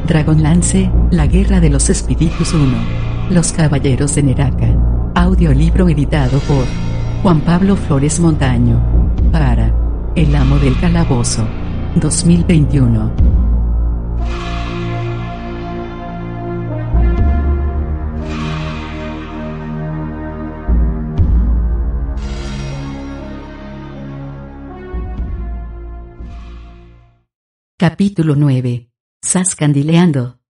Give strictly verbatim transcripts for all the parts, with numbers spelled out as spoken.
Dragonlance, la guerra de los espíritus uno. Los caballeros de Neraka. Audiolibro editado por Juan Pablo Flores Montaño. Para El Amo del Calabozo. dos mil veintiuno. Capítulo nueve. Sascandileando.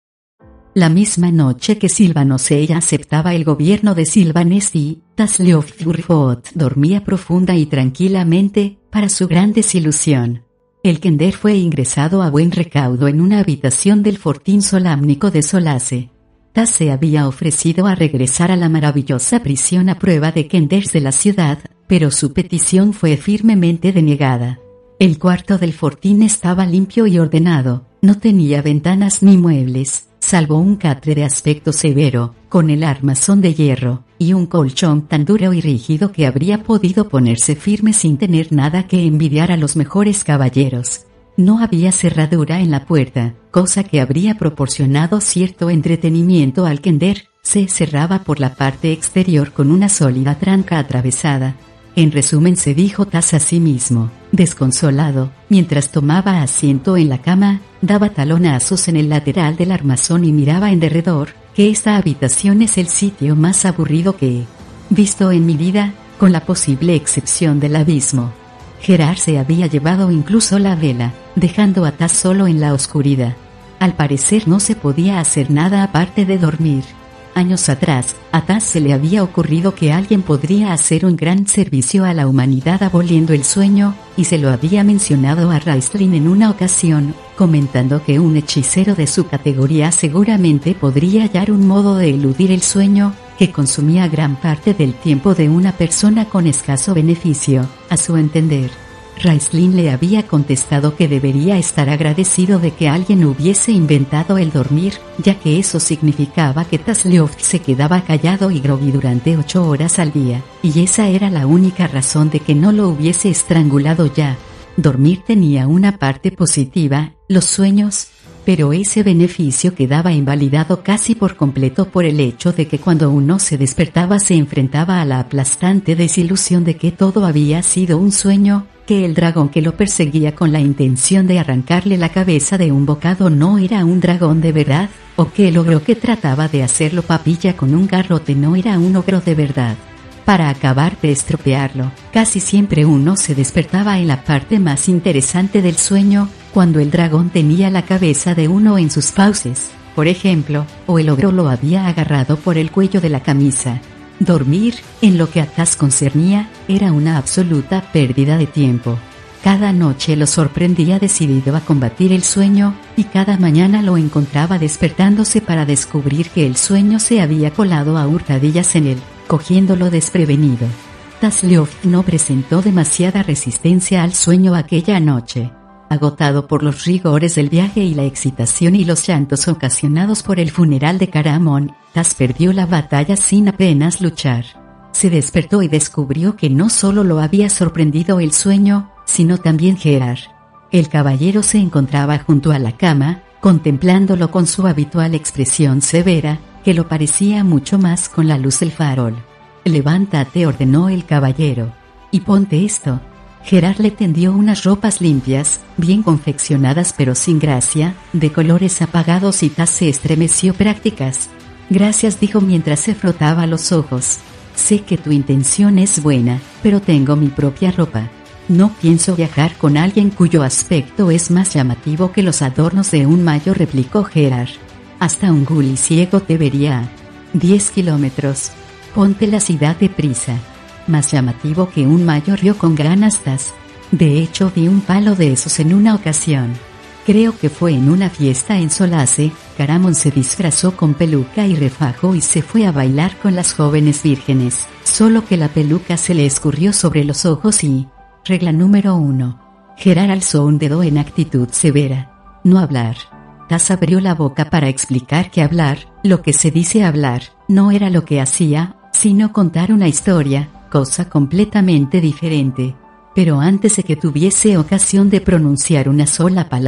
La misma noche que Sylvanosei aceptaba el gobierno de Sylvanesti, Tasliothurfot dormía profunda y tranquilamente, para su gran desilusión. El Kender fue ingresado a buen recaudo en una habitación del fortín solámnico de Solace. Tas se había ofrecido a regresar a la maravillosa prisión a prueba de Kenders de la ciudad, pero su petición fue firmemente denegada. El cuarto del fortín estaba limpio y ordenado, no tenía ventanas ni muebles, salvo un catre de aspecto severo, con el armazón de hierro, y un colchón tan duro y rígido que habría podido ponerse firme sin tener nada que envidiar a los mejores caballeros. No había cerradura en la puerta, cosa que habría proporcionado cierto entretenimiento al Kender. Se cerraba por la parte exterior con una sólida tranca atravesada. En resumen, se dijo Tas a sí mismo, desconsolado, mientras tomaba asiento en la cama, daba talonazos en el lateral del armazón y miraba en derredor, que esta habitación es el sitio más aburrido que he visto en mi vida, con la posible excepción del abismo. Gerard se había llevado incluso la vela, dejando a Tas solo en la oscuridad. Al parecer no se podía hacer nada aparte de dormir. Años atrás, a Tas se le había ocurrido que alguien podría hacer un gran servicio a la humanidad aboliendo el sueño, y se lo había mencionado a Raistlin en una ocasión, comentando que un hechicero de su categoría seguramente podría hallar un modo de eludir el sueño, que consumía gran parte del tiempo de una persona con escaso beneficio, a su entender. Raistlin le había contestado que debería estar agradecido de que alguien hubiese inventado el dormir, ya que eso significaba que Taslioth se quedaba callado y groggy durante ocho horas al día, y esa era la única razón de que no lo hubiese estrangulado ya. Dormir tenía una parte positiva, los sueños, pero ese beneficio quedaba invalidado casi por completo por el hecho de que cuando uno se despertaba se enfrentaba a la aplastante desilusión de que todo había sido un sueño, que el dragón que lo perseguía con la intención de arrancarle la cabeza de un bocado no era un dragón de verdad, o que el ogro que trataba de hacerlo papilla con un garrote no era un ogro de verdad. Para acabar de estropearlo, casi siempre uno se despertaba en la parte más interesante del sueño, cuando el dragón tenía la cabeza de uno en sus fauces, por ejemplo, o el ogro lo había agarrado por el cuello de la camisa. Dormir, en lo que a Tas concernía, era una absoluta pérdida de tiempo. Cada noche lo sorprendía decidido a combatir el sueño, y cada mañana lo encontraba despertándose para descubrir que el sueño se había colado a hurtadillas en él, cogiéndolo desprevenido. Taslioth no presentó demasiada resistencia al sueño aquella noche. Agotado por los rigores del viaje y la excitación y los llantos ocasionados por el funeral de Caramon, Tas perdió la batalla sin apenas luchar. Se despertó y descubrió que no solo lo había sorprendido el sueño, sino también Gerard. El caballero se encontraba junto a la cama, contemplándolo con su habitual expresión severa, que lo parecía mucho más con la luz del farol. «Levántate», ordenó el caballero, «y ponte esto». Gerard le tendió unas ropas limpias, bien confeccionadas pero sin gracia, de colores apagados, y Tas se estremeció. «Prácticas». «Gracias», dijo mientras se frotaba los ojos. «Sé que tu intención es buena, pero tengo mi propia ropa. No pienso viajar con alguien cuyo aspecto es más llamativo que los adornos de un mayo», replicó Gerard. «Hasta un gully ciego te vería a diez kilómetros. Póntelas y date prisa». «Más llamativo que un mayo», rió con gran astas. «De hecho vi un palo de esos en una ocasión. Creo que fue en una fiesta en Solace. Caramon se disfrazó con peluca y refajo y se fue a bailar con las jóvenes vírgenes, solo que la peluca se le escurrió sobre los ojos y... Regla número uno. Gerard alzó un dedo en actitud severa. No hablar». Tas abrió la boca para explicar que hablar, lo que se dice hablar, no era lo que hacía, sino contar una historia, cosa completamente diferente. Pero antes de que tuviese ocasión de pronunciar una sola palabra,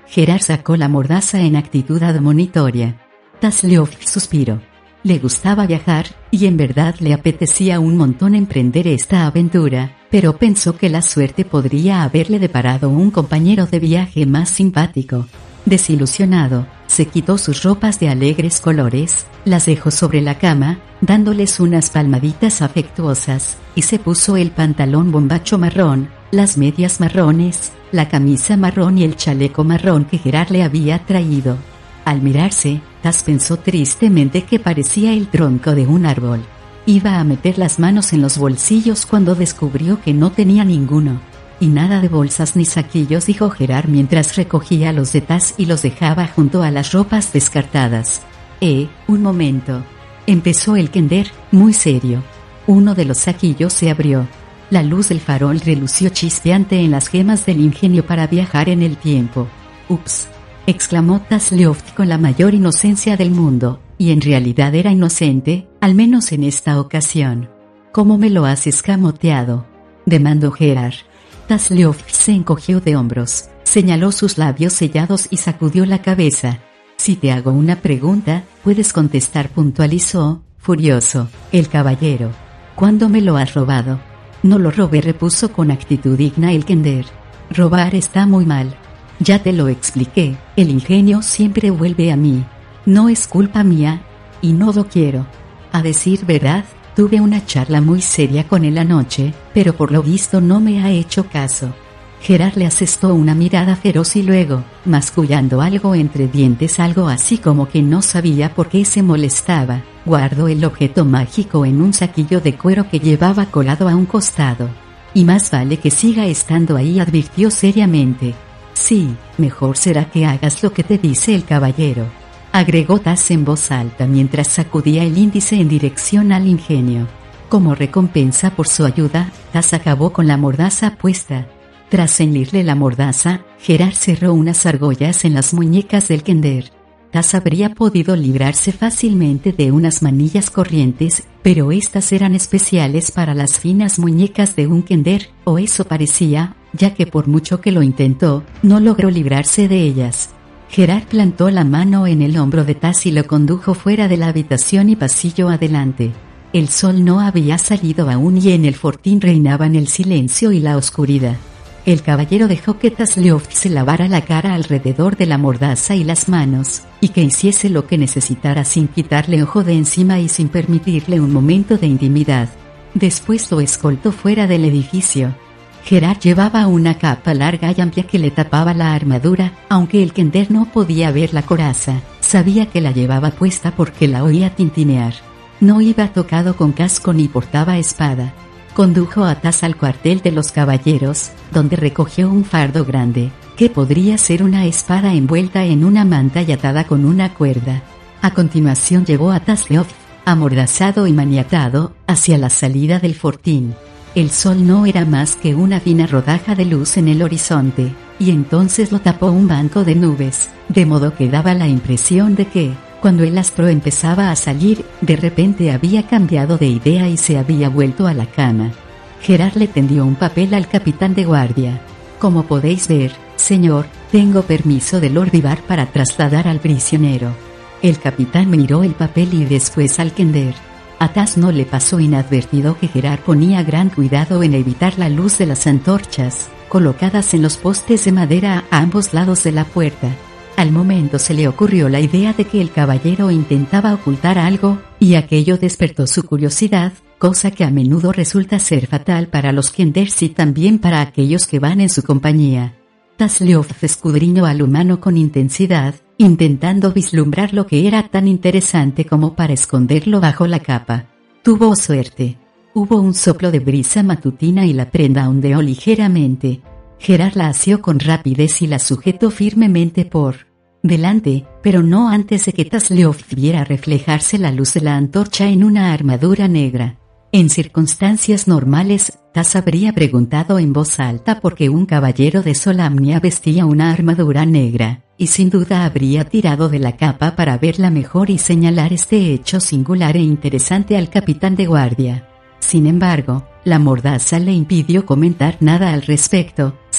Gerard sacó la mordaza en actitud admonitoria. Tasleof suspiró. Le gustaba viajar, y en verdad le apetecía un montón emprender esta aventura, pero pensó que la suerte podría haberle deparado un compañero de viaje más simpático. Desilusionado, se quitó sus ropas de alegres colores, las dejó sobre la cama, dándoles unas palmaditas afectuosas, y se puso el pantalón bombacho marrón, las medias marrones, la camisa marrón y el chaleco marrón que Gerard le había traído. Al mirarse, Tas pensó tristemente que parecía el tronco de un árbol. Iba a meter las manos en los bolsillos cuando descubrió que no tenía ninguno. Y nada de bolsas ni saquillos, dijo Gerard mientras recogía los de Tas y los dejaba junto a las ropas descartadas. Eh, un momento. Empezó el kender, muy serio. Uno de los saquillos se abrió. La luz del farol relució chispeante en las gemas del ingenio para viajar en el tiempo. «Ups», exclamó Tasleof con la mayor inocencia del mundo, y en realidad era inocente, al menos en esta ocasión. «¿Cómo me lo has escamoteado?», demandó Gerard. Tasleof se encogió de hombros, señaló sus labios sellados y sacudió la cabeza. «Si te hago una pregunta, puedes contestar», puntualizó, furioso, el caballero. «¿Cuándo me lo has robado?». «No lo robé», repuso con actitud digna el kender. «Robar está muy mal. Ya te lo expliqué, el ingenio siempre vuelve a mí. No es culpa mía, y no lo quiero. A decir verdad, tuve una charla muy seria con él anoche, pero por lo visto no me ha hecho caso». Gerard le asestó una mirada feroz y luego, mascullando algo entre dientes, algo así como que no sabía por qué se molestaba, guardó el objeto mágico en un saquillo de cuero que llevaba colado a un costado. «Y más vale que siga estando ahí», advirtió seriamente. «Sí, mejor será que hagas lo que te dice el caballero», agregó Tas en voz alta mientras sacudía el índice en dirección al ingenio. Como recompensa por su ayuda, Tas acabó con la mordaza puesta. Tras ceñirle la mordaza, Gerard cerró unas argollas en las muñecas del kender. Tas habría podido librarse fácilmente de unas manillas corrientes, pero estas eran especiales para las finas muñecas de un kender, o eso parecía, ya que por mucho que lo intentó, no logró librarse de ellas. Gerard plantó la mano en el hombro de Tas y lo condujo fuera de la habitación y pasillo adelante. El sol no había salido aún y en el fortín reinaban el silencio y la oscuridad. El caballero dejó que Tasleof se lavara la cara alrededor de la mordaza y las manos, y que hiciese lo que necesitara sin quitarle ojo de encima y sin permitirle un momento de intimidad. Después lo escoltó fuera del edificio. Gerard llevaba una capa larga y amplia que le tapaba la armadura, aunque el kender no podía ver la coraza, sabía que la llevaba puesta porque la oía tintinear. No iba tocado con casco ni portaba espada. Condujo a Tas al cuartel de los caballeros, donde recogió un fardo grande, que podría ser una espada envuelta en una manta y atada con una cuerda. A continuación llevó a Tasleof, amordazado y maniatado, hacia la salida del fortín. El sol no era más que una fina rodaja de luz en el horizonte, y entonces lo tapó un banco de nubes, de modo que daba la impresión de que, cuando el astro empezaba a salir, de repente había cambiado de idea y se había vuelto a la cama. Gerard le tendió un papel al capitán de guardia. «Como podéis ver, señor, tengo permiso de Lord Ivar para trasladar al prisionero». El capitán miró el papel y después al kender. A Tas no le pasó inadvertido que Gerard ponía gran cuidado en evitar la luz de las antorchas, colocadas en los postes de madera a ambos lados de la puerta. Al momento se le ocurrió la idea de que el caballero intentaba ocultar algo, y aquello despertó su curiosidad, cosa que a menudo resulta ser fatal para los kenders y también para aquellos que van en su compañía. Tasleof escudriñó al humano con intensidad, intentando vislumbrar lo que era tan interesante como para esconderlo bajo la capa. Tuvo suerte. Hubo un soplo de brisa matutina y la prenda ondeó ligeramente. Gerard la asió con rapidez y la sujetó firmemente por delante, pero no antes de que Tasleof viera reflejarse la luz de la antorcha en una armadura negra. En circunstancias normales, Tas habría preguntado en voz alta por qué un caballero de Solamnia vestía una armadura negra, y sin duda habría tirado de la capa para verla mejor y señalar este hecho singular e interesante al capitán de guardia. Sin embargo, la mordaza le impidió comentar nada al respecto,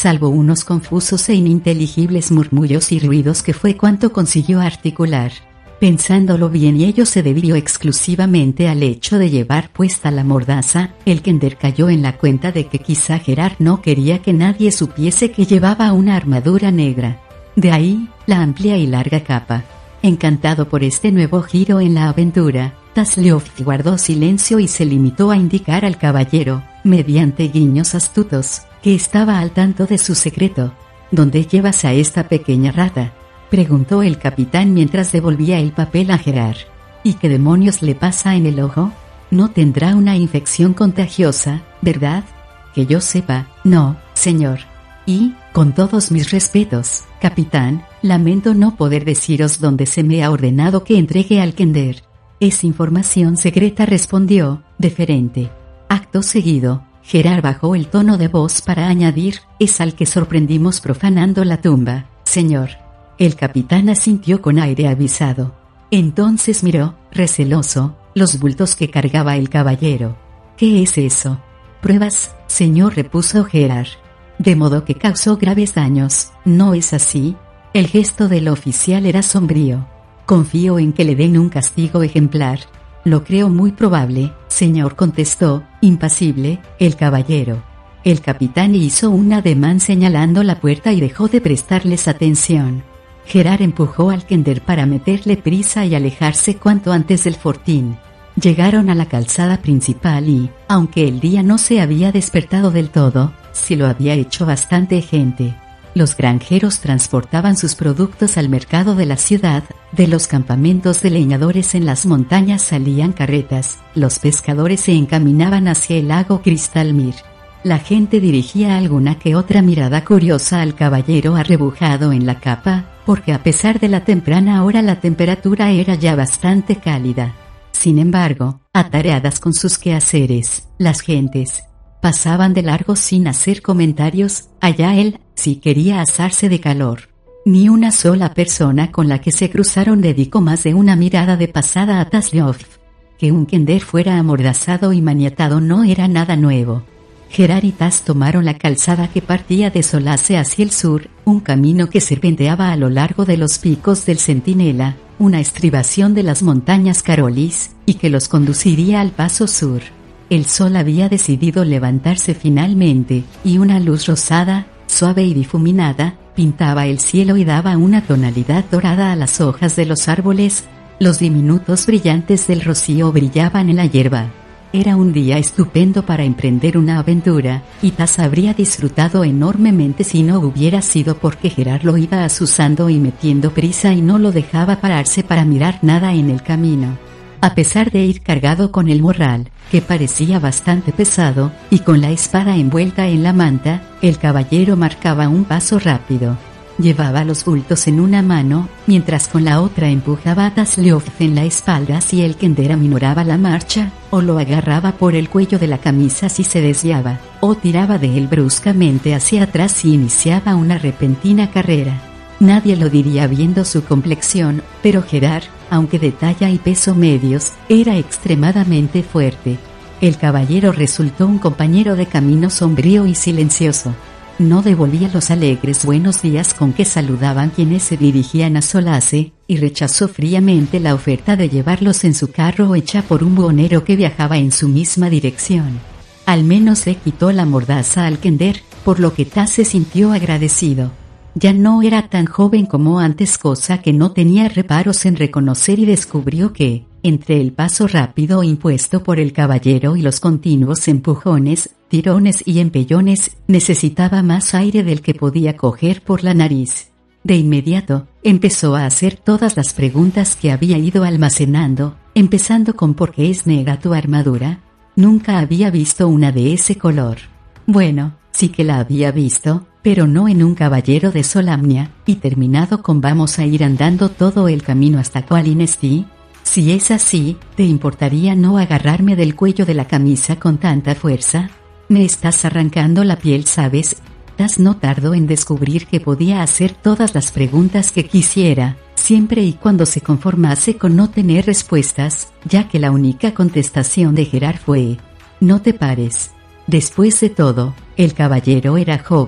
salvo unos confusos e ininteligibles murmullos y ruidos que fue cuanto consiguió articular. Pensándolo bien, y ello se debió exclusivamente al hecho de llevar puesta la mordaza. El kender cayó en la cuenta de que quizá Gerard no quería que nadie supiese que llevaba una armadura negra. De ahí, la amplia y larga capa. Encantado por este nuevo giro en la aventura, Tasleof guardó silencio y se limitó a indicar al caballero, mediante guiños astutos, que estaba al tanto de su secreto. ¿Dónde llevas a esta pequeña rata?, preguntó el capitán mientras devolvía el papel a Gerard. ¿Y qué demonios le pasa en el ojo? No tendrá una infección contagiosa, ¿verdad? Que yo sepa, no, señor. Y, con todos mis respetos, capitán, lamento no poder deciros dónde se me ha ordenado que entregue al kender. Es información secreta, respondió, deferente. Acto seguido, Gerard bajó el tono de voz para añadir, es al que sorprendimos profanando la tumba, señor. El capitán asintió con aire avisado. Entonces miró, receloso, los bultos que cargaba el caballero. ¿Qué es eso? Pruebas, señor, repuso Gerard. De modo que causó graves daños, ¿no es así? El gesto del oficial era sombrío. Confío en que le den un castigo ejemplar. Lo creo muy probable, señor, contestó, impasible, el caballero. El capitán hizo un ademán señalando la puerta y dejó de prestarles atención. Gerard empujó al kender para meterle prisa y alejarse cuanto antes del fortín. Llegaron a la calzada principal y, aunque el día no se había despertado del todo, sí lo había hecho bastante gente. Los granjeros transportaban sus productos al mercado de la ciudad, de los campamentos de leñadores en las montañas salían carretas, los pescadores se encaminaban hacia el lago Cristalmir. La gente dirigía alguna que otra mirada curiosa al caballero arrebujado en la capa, porque a pesar de la temprana hora la temperatura era ya bastante cálida. Sin embargo, atareadas con sus quehaceres, las gentes pasaban de largo sin hacer comentarios. Allá él, si quería asarse de calor. Ni una sola persona con la que se cruzaron dedicó más de una mirada de pasada a Tasleof. Que un kender fuera amordazado y maniatado no era nada nuevo. Gerard y Tas tomaron la calzada que partía de Solace hacia el sur, un camino que serpenteaba a lo largo de los picos del Centinela, una estribación de las montañas Carolis, y que los conduciría al paso sur. El sol había decidido levantarse finalmente, y una luz rosada, suave y difuminada, pintaba el cielo y daba una tonalidad dorada a las hojas de los árboles. Los diminutos brillantes del rocío brillaban en la hierba. Era un día estupendo para emprender una aventura, y Tas habría disfrutado enormemente si no hubiera sido porque Gerard lo iba azuzando y metiendo prisa y no lo dejaba pararse para mirar nada en el camino. A pesar de ir cargado con el morral, que parecía bastante pesado, y con la espada envuelta en la manta, el caballero marcaba un paso rápido. Llevaba los bultos en una mano, mientras con la otra empujaba a Tasleof en la espalda si el kender aminoraba la marcha, o lo agarraba por el cuello de la camisa si se desviaba, o tiraba de él bruscamente hacia atrás si iniciaba una repentina carrera. Nadie lo diría viendo su complexión, pero Gerard, aunque de talla y peso medios, era extremadamente fuerte. El caballero resultó un compañero de camino sombrío y silencioso. No devolvía los alegres buenos días con que saludaban quienes se dirigían a Solace, y rechazó fríamente la oferta de llevarlos en su carro hecha por un buhonero que viajaba en su misma dirección. Al menos le quitó la mordaza al kender, por lo que Tas se sintió agradecido. Ya no era tan joven como antes, cosa que no tenía reparos en reconocer, y descubrió que, entre el paso rápido impuesto por el caballero y los continuos empujones, tirones y empellones, necesitaba más aire del que podía coger por la nariz. De inmediato, empezó a hacer todas las preguntas que había ido almacenando, empezando con ¿por qué es negra tu armadura? Nunca había visto una de ese color. Bueno, sí que la había visto, pero no en un caballero de Solamnia, y terminado con vamos a ir andando todo el camino hasta Qualinesti. Si es así, ¿te importaría no agarrarme del cuello de la camisa con tanta fuerza? Me estás arrancando la piel, ¿sabes? Tas no tardó en descubrir que podía hacer todas las preguntas que quisiera, siempre y cuando se conformase con no tener respuestas, ya que la única contestación de Gerard fue: no te pares. Después de todo, el caballero era joven,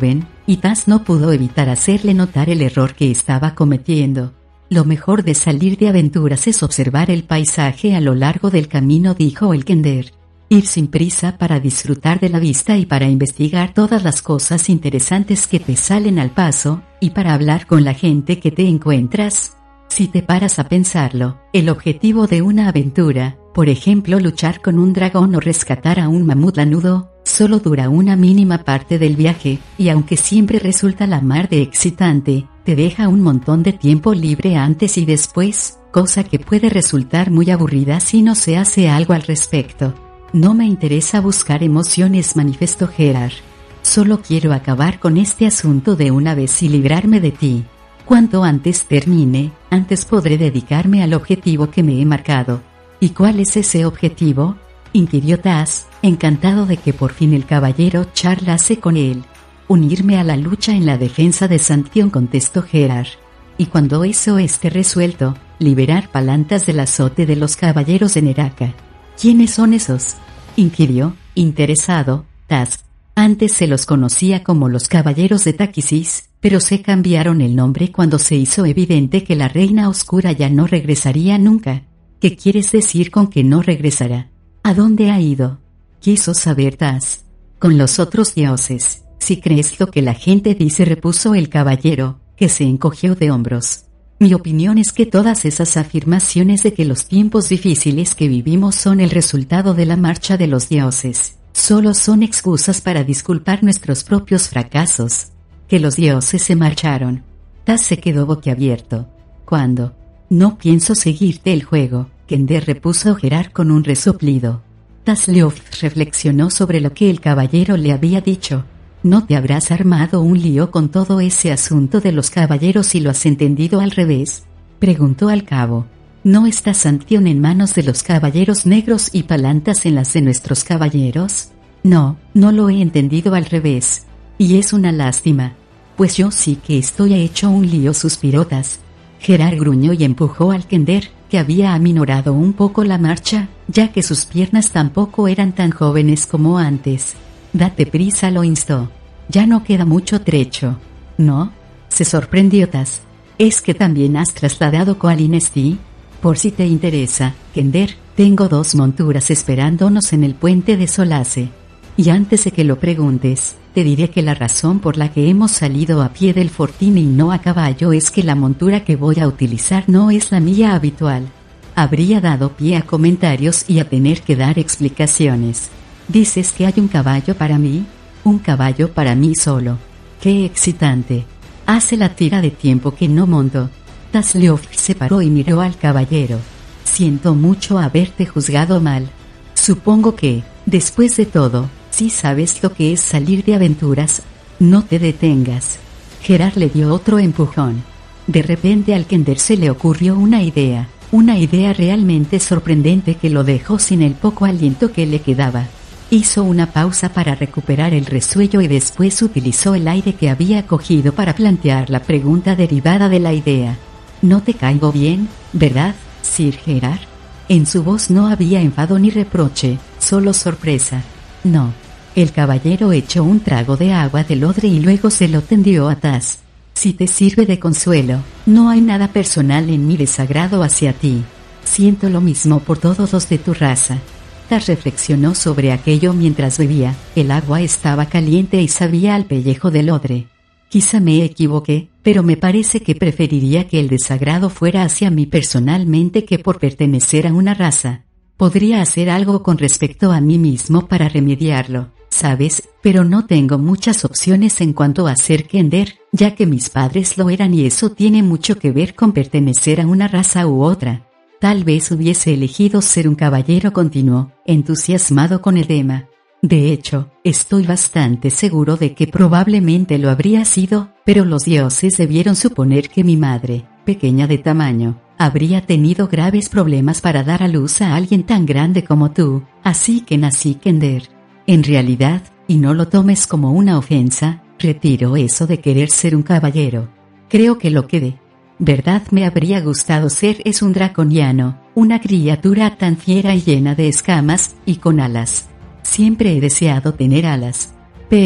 y Taz no pudo evitar hacerle notar el error que estaba cometiendo. Lo mejor de salir de aventuras es observar el paisaje a lo largo del camino, dijo el Kender. Ir sin prisa para disfrutar de la vista y para investigar todas las cosas interesantes que te salen al paso, y para hablar con la gente que te encuentras. Si te paras a pensarlo, el objetivo de una aventura, por ejemplo luchar con un dragón o rescatar a un mamut lanudo, solo dura una mínima parte del viaje, y aunque siempre resulta la mar de excitante, te deja un montón de tiempo libre antes y después, cosa que puede resultar muy aburrida si no se hace algo al respecto. No me interesa buscar emociones, manifestó Gerard. Solo quiero acabar con este asunto de una vez y librarme de ti. Cuanto antes termine, antes podré dedicarme al objetivo que me he marcado. ¿Y cuál es ese objetivo?, inquirió Taz, encantado de que por fin el caballero charlase con él. Unirme a la lucha en la defensa de Santión, contestó Gerard. Y cuando eso esté resuelto, liberar Palantas del azote de los caballeros de Neraka. ¿Quiénes son esos?, inquirió, interesado, Taz. Antes se los conocía como los caballeros de Taquisis, pero se cambiaron el nombre cuando se hizo evidente que la reina oscura ya no regresaría nunca. ¿Qué quieres decir con que no regresará? ¿A dónde ha ido?, quiso saber Taz. Con los otros dioses. Si crees lo que la gente dice, repuso el caballero, que se encogió de hombros. Mi opinión es que todas esas afirmaciones de que los tiempos difíciles que vivimos son el resultado de la marcha de los dioses, solo son excusas para disculpar nuestros propios fracasos. Que los dioses se marcharon. Taz se quedó boquiabierto. ¿Cuándo? No pienso seguirte el juego, Kender, repuso Gerard con un resoplido. Taz Leof reflexionó sobre lo que el caballero le había dicho. ¿No te habrás armado un lío con todo ese asunto de los caballeros y lo has entendido al revés?, preguntó al cabo. ¿No está Santión en manos de los caballeros negros y Palantas en las de nuestros caballeros? No, no lo he entendido al revés. Y es una lástima. Pues yo sí que estoy hecho un lío, suspiró Taz. Gerard gruñó y empujó al Kender, que había aminorado un poco la marcha, ya que sus piernas tampoco eran tan jóvenes como antes. Date prisa, lo instó. Ya no queda mucho trecho. ¿No?, se sorprendió Taz. ¿Es que también has trasladado Coalinesti? Por si te interesa, Kender, tengo dos monturas esperándonos en el puente de Solace. Y antes de que lo preguntes, te diré que la razón por la que hemos salido a pie del fortín y no a caballo es que la montura que voy a utilizar no es la mía habitual. Habría dado pie a comentarios y a tener que dar explicaciones. ¿Dices que hay un caballo para mí? Un caballo para mí solo. ¡Qué excitante! Hace la tira de tiempo que no monto. Taz Leof se paró y miró al caballero. Siento mucho haberte juzgado mal. Supongo que, después de todo, si sabes lo que es salir de aventuras. No te detengas. Gerard le dio otro empujón. De repente al Kender se le ocurrió una idea, una idea realmente sorprendente que lo dejó sin el poco aliento que le quedaba. Hizo una pausa para recuperar el resuello y después utilizó el aire que había cogido para plantear la pregunta derivada de la idea. No te caigo bien, ¿verdad, Sir Gerard? En su voz no había enfado ni reproche, solo sorpresa. No. El caballero echó un trago de agua del odre y luego se lo tendió a Taz. Si te sirve de consuelo, no hay nada personal en mi desagrado hacia ti. Siento lo mismo por todos los de tu raza. Taz reflexionó sobre aquello mientras bebía. El agua estaba caliente y sabía al pellejo del odre. Quizá me equivoqué, pero me parece que preferiría que el desagrado fuera hacia mí personalmente que por pertenecer a una raza. Podría hacer algo con respecto a mí mismo para remediarlo, ¿sabes? Pero no tengo muchas opciones en cuanto a ser Kender, ya que mis padres lo eran y eso tiene mucho que ver con pertenecer a una raza u otra. Tal vez hubiese elegido ser un caballero, continuó, entusiasmado con el tema. De hecho, estoy bastante seguro de que probablemente lo habría sido, pero los dioses debieron suponer que mi madre, pequeña de tamaño, habría tenido graves problemas para dar a luz a alguien tan grande como tú, así que nací Kender. En realidad, y no lo tomes como una ofensa, retiro eso de querer ser un caballero. Creo que lo que de verdad me habría gustado ser es un draconiano, una criatura tan fiera y llena de escamas, y con alas. Siempre he deseado tener alas. Pero,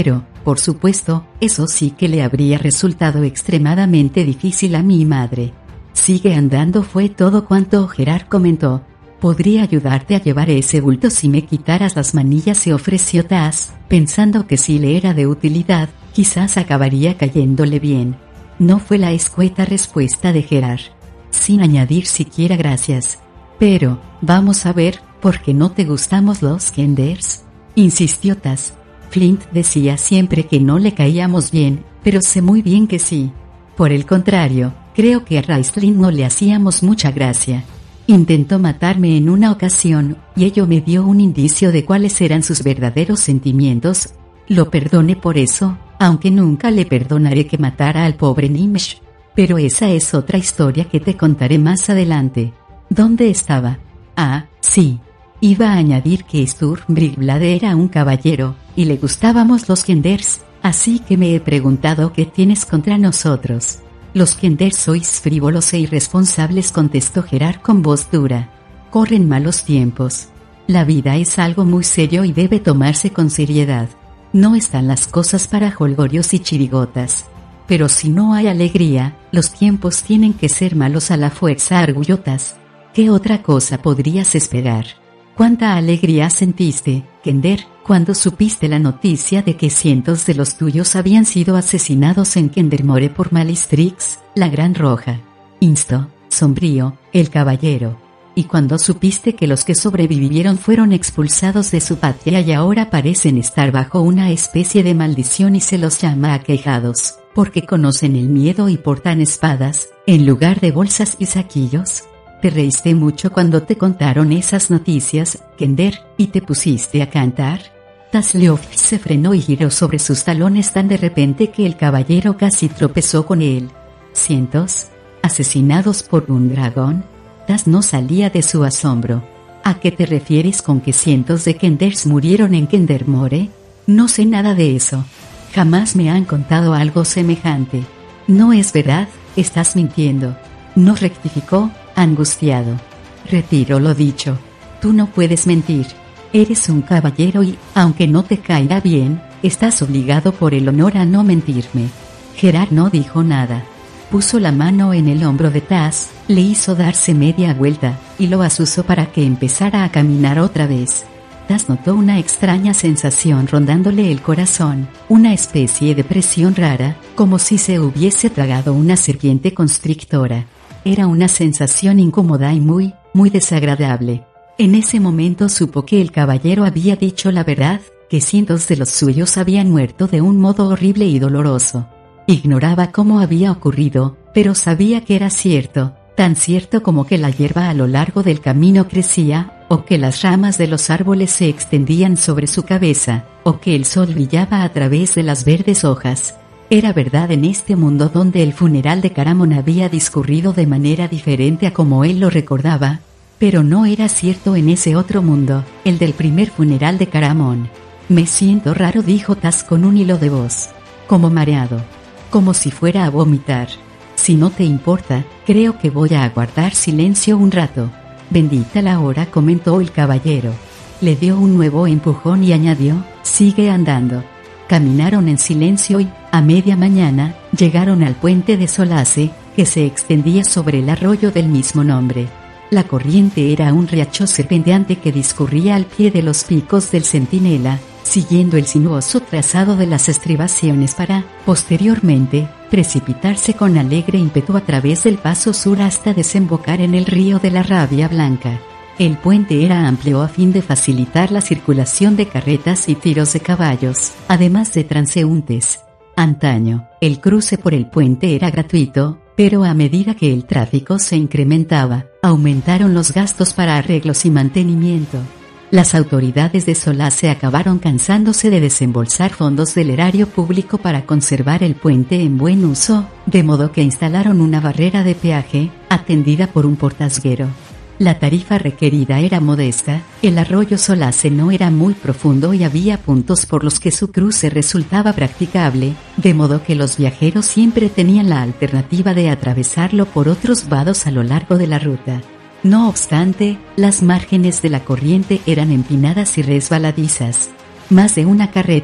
por supuesto, eso sí que le habría resultado extremadamente difícil a mi madre. Sigue andando fue todo cuanto Gerard comentó. Podría ayudarte a llevar ese bulto si me quitaras las manillas, se ofreció Taz, pensando que si le era de utilidad, quizás acabaría cayéndole bien. No fue la escueta respuesta de Gerard, sin añadir siquiera gracias. Pero, vamos a ver, ¿por qué no te gustamos los Kenders?, insistió Taz. Flint decía siempre que no le caíamos bien, pero sé muy bien que sí. Por el contrario, creo que a Raistlin no le hacíamos mucha gracia. Intentó matarme en una ocasión, y ello me dio un indicio de cuáles eran sus verdaderos sentimientos. Lo perdoné por eso, aunque nunca le perdonaré que matara al pobre Nimsh. Pero esa es otra historia que te contaré más adelante. ¿Dónde estaba? Ah, sí. Iba a añadir que Sturmbrigblad era un caballero, y le gustábamos los Kenders, así que me he preguntado qué tienes contra nosotros. Los Kenders sois frívolos e irresponsables, contestó Gerard con voz dura. Corren malos tiempos. La vida es algo muy serio y debe tomarse con seriedad. No están las cosas para jolgorios y chirigotas. Pero si no hay alegría, los tiempos tienen que ser malos a la fuerza, argullotas. ¿Qué otra cosa podrías esperar? ¿Cuánta alegría sentiste, Kender, cuando supiste la noticia de que cientos de los tuyos habían sido asesinados en Kendermore por Malistrix, la Gran Roja? Instó, sombrío, el caballero. Y cuando supiste que los que sobrevivieron fueron expulsados de su patria y ahora parecen estar bajo una especie de maldición y se los llama aquejados, porque conocen el miedo y portan espadas, en lugar de bolsas y saquillos. Te reíste mucho cuando te contaron esas noticias, Kender, y te pusiste a cantar. Tasleof se frenó y giró sobre sus talones tan de repente que el caballero casi tropezó con él. ¿Cientos? ¿Asesinados por un dragón? Tas no salía de su asombro. ¿A qué te refieres con que cientos de Kenders murieron en Kendermore? No sé nada de eso. Jamás me han contado algo semejante. No es verdad, estás mintiendo. No rectificó, angustiado. Retiro lo dicho. Tú no puedes mentir. Eres un caballero y, aunque no te caiga bien, estás obligado por el honor a no mentirme. Gerard no dijo nada. Puso la mano en el hombro de Taz, le hizo darse media vuelta, y lo asusó para que empezara a caminar otra vez. Taz notó una extraña sensación rondándole el corazón, una especie de presión rara, como si se hubiese tragado una serpiente constrictora. Era una sensación incómoda y muy, muy desagradable. En ese momento supo que el caballero había dicho la verdad, que cientos de los suyos habían muerto de un modo horrible y doloroso. Ignoraba cómo había ocurrido, pero sabía que era cierto, tan cierto como que la hierba a lo largo del camino crecía, o que las ramas de los árboles se extendían sobre su cabeza, o que el sol brillaba a través de las verdes hojas. Era verdad en este mundo donde el funeral de Caramon había discurrido de manera diferente a como él lo recordaba, pero no era cierto en ese otro mundo, el del primer funeral de Caramon. Me siento raro, dijo Taz con un hilo de voz, como mareado, como si fuera a vomitar. Si no te importa, creo que voy a aguardar silencio un rato. Bendita la hora, comentó el caballero. Le dio un nuevo empujón y añadió, sigue andando. Caminaron en silencio y, a media mañana, llegaron al puente de Solace, que se extendía sobre el arroyo del mismo nombre. La corriente era un riacho serpenteante que discurría al pie de los picos del Centinela, siguiendo el sinuoso trazado de las estribaciones para, posteriormente, precipitarse con alegre ímpetu a través del paso sur hasta desembocar en el río de la Rabia Blanca. El puente era amplio a fin de facilitar la circulación de carretas y tiros de caballos, además de transeúntes. Antaño, el cruce por el puente era gratuito, pero a medida que el tráfico se incrementaba, aumentaron los gastos para arreglos y mantenimiento. Las autoridades de Solace acabaron cansándose de desembolsar fondos del erario público para conservar el puente en buen uso, de modo que instalaron una barrera de peaje, atendida por un portasguero. La tarifa requerida era modesta, el arroyo Solace no era muy profundo y había puntos por los que su cruce resultaba practicable, de modo que los viajeros siempre tenían la alternativa de atravesarlo por otros vados a lo largo de la ruta. No obstante, las márgenes de la corriente eran empinadas y resbaladizas. Más de una carreta,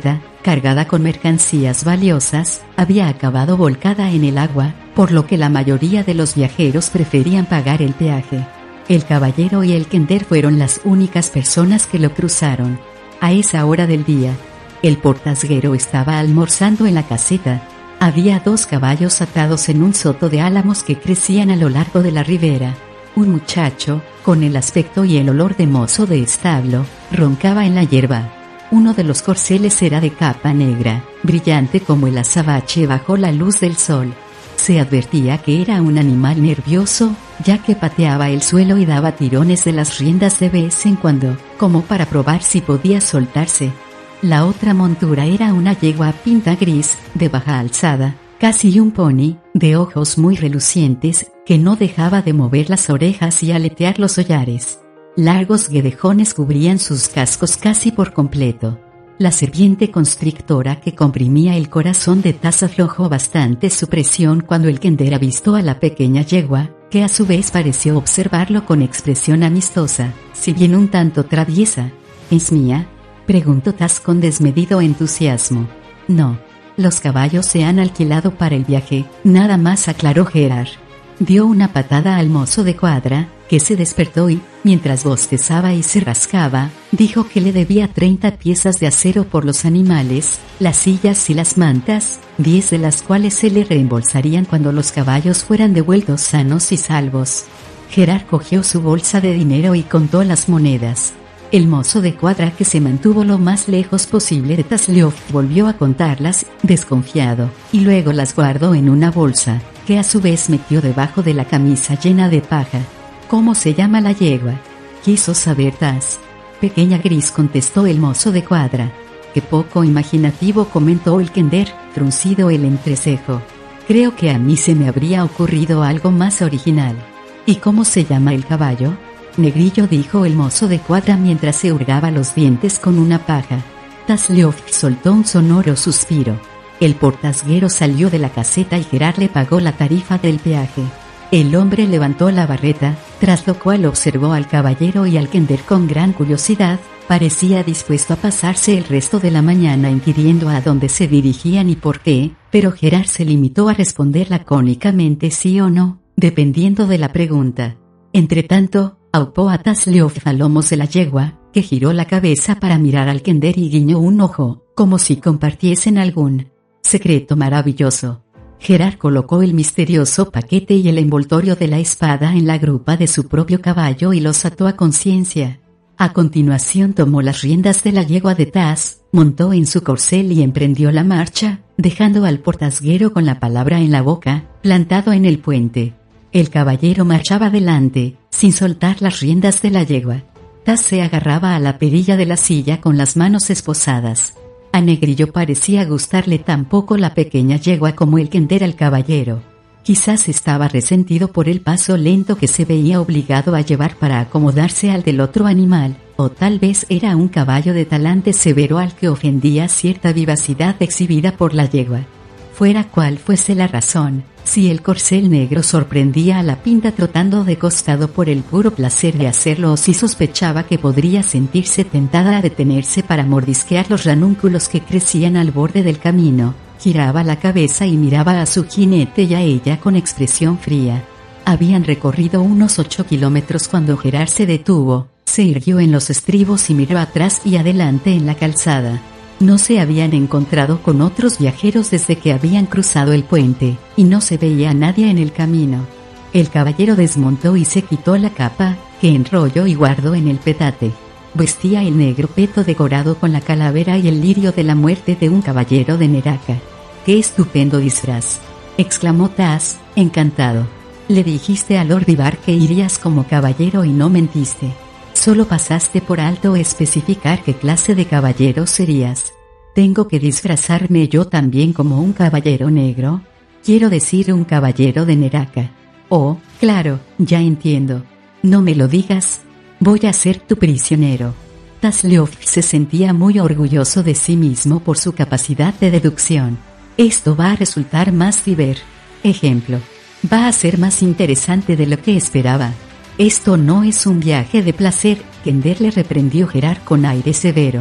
cargada con mercancías valiosas, había acabado volcada en el agua, por lo que la mayoría de los viajeros preferían pagar el peaje. El caballero y el kender fueron las únicas personas que lo cruzaron. A esa hora del día, el portasguero estaba almorzando en la caseta. Había dos caballos atados en un soto de álamos que crecían a lo largo de la ribera. Un muchacho, con el aspecto y el olor de mozo de establo, roncaba en la hierba. Uno de los corceles era de capa negra, brillante como el azabache bajo la luz del sol. Se advertía que era un animal nervioso, ya que pateaba el suelo y daba tirones de las riendas de vez en cuando, como para probar si podía soltarse. La otra montura era una yegua pinta gris, de baja alzada, casi un pony, de ojos muy relucientes, que no dejaba de mover las orejas y aletear los hollares. Largos guedejones cubrían sus cascos casi por completo. La serpiente constrictora que comprimía el corazón de Taz aflojó bastante su presión cuando el kender avistó a la pequeña yegua, que a su vez pareció observarlo con expresión amistosa, si bien un tanto traviesa. ¿Es mía?, preguntó Taz con desmedido entusiasmo. No. Los caballos se han alquilado para el viaje, nada más, aclaró Gerard. Dio una patada al mozo de cuadra, que se despertó y, mientras bostezaba y se rascaba, dijo que le debía treinta piezas de acero por los animales, las sillas y las mantas, diez de las cuales se le reembolsarían cuando los caballos fueran devueltos sanos y salvos. Gerard cogió su bolsa de dinero y contó las monedas. El mozo de cuadra, que se mantuvo lo más lejos posible de Tasliof, volvió a contarlas, desconfiado, y luego las guardó en una bolsa, que a su vez metió debajo de la camisa llena de paja. ¿Cómo se llama la yegua?, quiso saber Taz. Pequeña Gris, contestó el mozo de cuadra. Qué poco imaginativo, comentó el kender, fruncido el entrecejo. Creo que a mí se me habría ocurrido algo más original. ¿Y cómo se llama el caballo?, Negrillo, dijo el mozo de cuadra mientras se hurgaba los dientes con una paja. Tasliof soltó un sonoro suspiro. El portasguero salió de la caseta y Gerard le pagó la tarifa del peaje. El hombre levantó la barreta, tras lo cual observó al caballero y al kender con gran curiosidad. Parecía dispuesto a pasarse el resto de la mañana inquiriendo a dónde se dirigían y por qué, pero Gerard se limitó a responder lacónicamente sí o no, dependiendo de la pregunta. Entretanto, aupó a Tasliof a lomos de la yegua, que giró la cabeza para mirar al kender y guiñó un ojo, como si compartiesen algún secreto maravilloso. Gerard colocó el misterioso paquete y el envoltorio de la espada en la grupa de su propio caballo y los ató a conciencia. A continuación tomó las riendas de la yegua de Taz, montó en su corcel y emprendió la marcha, dejando al portasguero con la palabra en la boca, plantado en el puente. El caballero marchaba adelante, sin soltar las riendas de la yegua. Taz se agarraba a la perilla de la silla con las manos esposadas. A Negrillo parecía gustarle tan poco la pequeña yegua como el kender al caballero. Quizás estaba resentido por el paso lento que se veía obligado a llevar para acomodarse al del otro animal, o tal vez era un caballo de talante severo al que ofendía cierta vivacidad exhibida por la yegua. Fuera cual fuese la razón, si el corcel negro sorprendía a la pinta trotando de costado por el puro placer de hacerlo o si sospechaba que podría sentirse tentada a detenerse para mordisquear los ranúnculos que crecían al borde del camino, giraba la cabeza y miraba a su jinete y a ella con expresión fría. Habían recorrido unos ocho kilómetros cuando Gerard se detuvo, se irguió en los estribos y miró atrás y adelante en la calzada. No se habían encontrado con otros viajeros desde que habían cruzado el puente, y no se veía a nadie en el camino. El caballero desmontó y se quitó la capa, que enrolló y guardó en el petate. Vestía el negro peto decorado con la calavera y el lirio de la muerte de un caballero de Neraka. ¡Qué estupendo disfraz!, exclamó Taz, encantado. Le dijiste a Lord Ivar que irías como caballero y no mentiste. Solo pasaste por alto especificar qué clase de caballero serías. ¿Tengo que disfrazarme yo también como un caballero negro? Quiero decir un caballero de Neraka. Oh, claro, ya entiendo. No me lo digas. Voy a ser tu prisionero. Tasliof se sentía muy orgulloso de sí mismo por su capacidad de deducción. Esto va a resultar más divertido. Ejemplo. Va a ser más interesante de lo que esperaba. Esto no es un viaje de placer, kender, le reprendió Gerard con aire severo.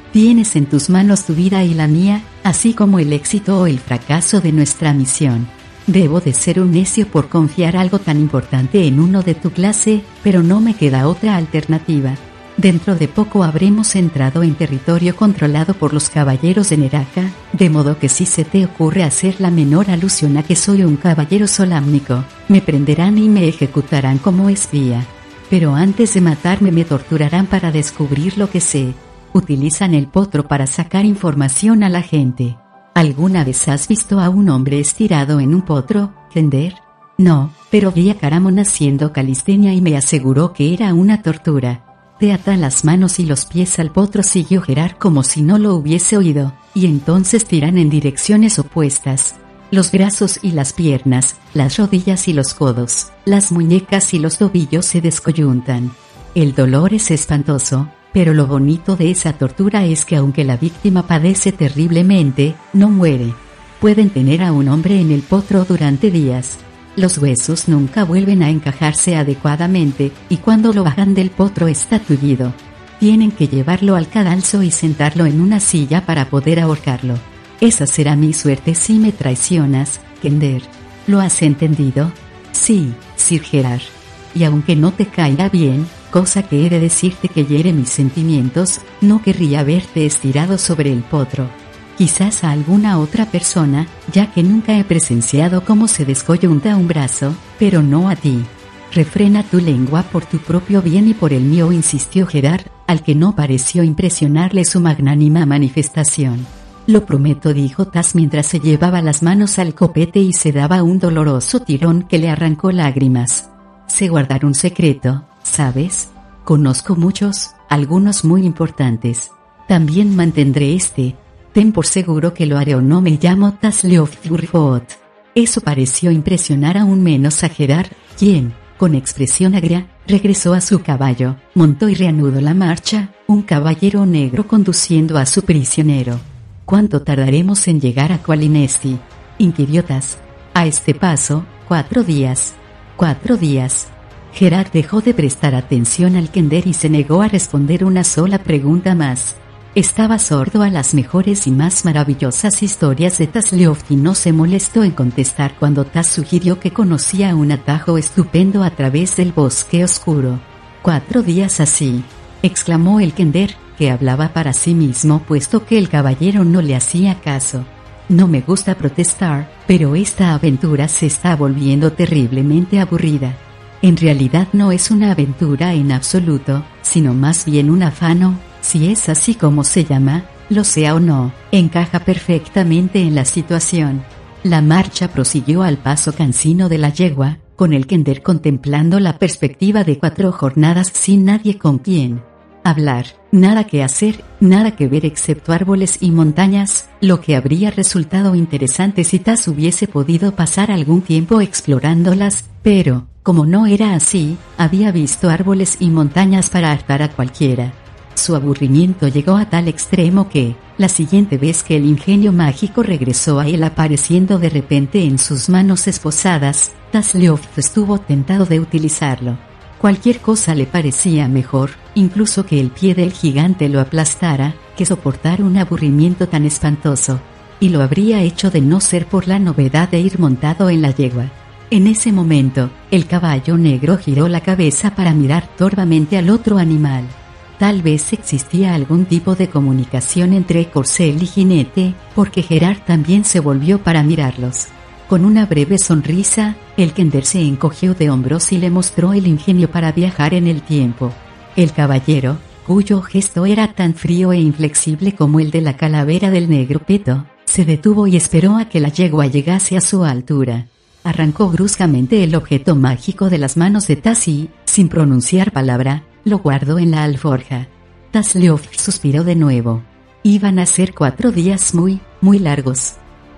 Tienes en tus manos tu vida y la mía, así como el éxito o el fracaso de nuestra misión. Debo de ser un necio por confiar algo tan importante en uno de tu clase, pero no me queda otra alternativa. Dentro de poco habremos entrado en territorio controlado por los caballeros de Neraka, de modo que si se te ocurre hacer la menor alusión a que soy un caballero solámnico, me prenderán y me ejecutarán como espía. Pero antes de matarme me torturarán para descubrir lo que sé. Utilizan el potro para sacar información a la gente. ¿Alguna vez has visto a un hombre estirado en un potro, Kender? No, pero vi a Caramon haciendo calistenia y me aseguró que era una tortura. Te atan las manos y los pies al potro, siguió Gerard como si no lo hubiese oído, y entonces tiran en direcciones opuestas. Los brazos y las piernas, las rodillas y los codos, las muñecas y los tobillos se descoyuntan. El dolor es espantoso, pero lo bonito de esa tortura es que aunque la víctima padece terriblemente, no muere. Pueden tener a un hombre en el potro durante días. Los huesos nunca vuelven a encajarse adecuadamente, y cuando lo bajan del potro está tullido. Tienen que llevarlo al cadalso y sentarlo en una silla para poder ahorcarlo. Esa será mi suerte si me traicionas, Kender. ¿Lo has entendido? Sí, Sir Gerard. Y aunque no te caiga bien, cosa que he de decirte que hiere mis sentimientos, no querría verte estirado sobre el potro. Quizás a alguna otra persona, ya que nunca he presenciado cómo se descoyunta un brazo, pero no a ti. Refrena tu lengua por tu propio bien y por el mío, insistió Gerard, al que no pareció impresionarle su magnánima manifestación. Lo prometo, dijo Tas mientras se llevaba las manos al copete y se daba un doloroso tirón que le arrancó lágrimas. Sé guardar un secreto, ¿sabes? Conozco muchos, algunos muy importantes. También mantendré este. Ten por seguro que lo haré o no. Me llamo Tas Leofurfot. Eso pareció impresionar aún menos a Gerard, quien, con expresión agria, regresó a su caballo, montó y reanudó la marcha, un caballero negro conduciendo a su prisionero. ¿Cuánto tardaremos en llegar a Qualinesti?, inquirió Tas. A este paso, cuatro días. Cuatro días. Gerard dejó de prestar atención al Kender y se negó a responder una sola pregunta más. Estaba sordo a las mejores y más maravillosas historias de Tas Leof y no se molestó en contestar cuando Tas sugirió que conocía un atajo estupendo a través del bosque oscuro. Cuatro días así, exclamó el Kender, que hablaba para sí mismo puesto que el caballero no le hacía caso. No me gusta protestar, pero esta aventura se está volviendo terriblemente aburrida. En realidad no es una aventura en absoluto, sino más bien un afano. Si es así como se llama, lo sea o no, encaja perfectamente en la situación. La marcha prosiguió al paso cansino de la yegua, con el Kender contemplando la perspectiva de cuatro jornadas sin nadie con quien hablar, nada que hacer, nada que ver excepto árboles y montañas, lo que habría resultado interesante si Tas hubiese podido pasar algún tiempo explorándolas, pero, como no era así, había visto árboles y montañas para hartar a cualquiera. Su aburrimiento llegó a tal extremo que, la siguiente vez que el ingenio mágico regresó a él apareciendo de repente en sus manos esposadas, Tas Leof estuvo tentado de utilizarlo. Cualquier cosa le parecía mejor, incluso que el pie del gigante lo aplastara, que soportar un aburrimiento tan espantoso. Y lo habría hecho de no ser por la novedad de ir montado en la yegua. En ese momento, el caballo negro giró la cabeza para mirar torvamente al otro animal. Tal vez existía algún tipo de comunicación entre corcel y jinete, porque Gerard también se volvió para mirarlos. Con una breve sonrisa, el Kender se encogió de hombros y le mostró el ingenio para viajar en el tiempo. El caballero, cuyo gesto era tan frío e inflexible como el de la calavera del negro peto, se detuvo y esperó a que la yegua llegase a su altura. Arrancó bruscamente el objeto mágico de las manos de Tas y, sin pronunciar palabra, lo guardó en la alforja. Tas Leof suspiró de nuevo. Iban a ser cuatro días muy, muy largos.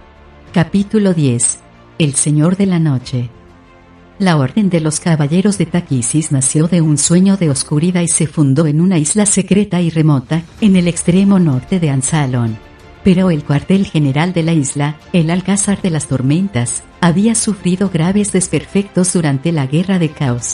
Capítulo diez. El Señor de la Noche. La Orden de los Caballeros de Taquisis nació de un sueño de oscuridad y se fundó en una isla secreta y remota, en el extremo norte de Ansalon. Pero el cuartel general de la isla, el Alcázar de las Tormentas, había sufrido graves desperfectos durante la Guerra de Caos.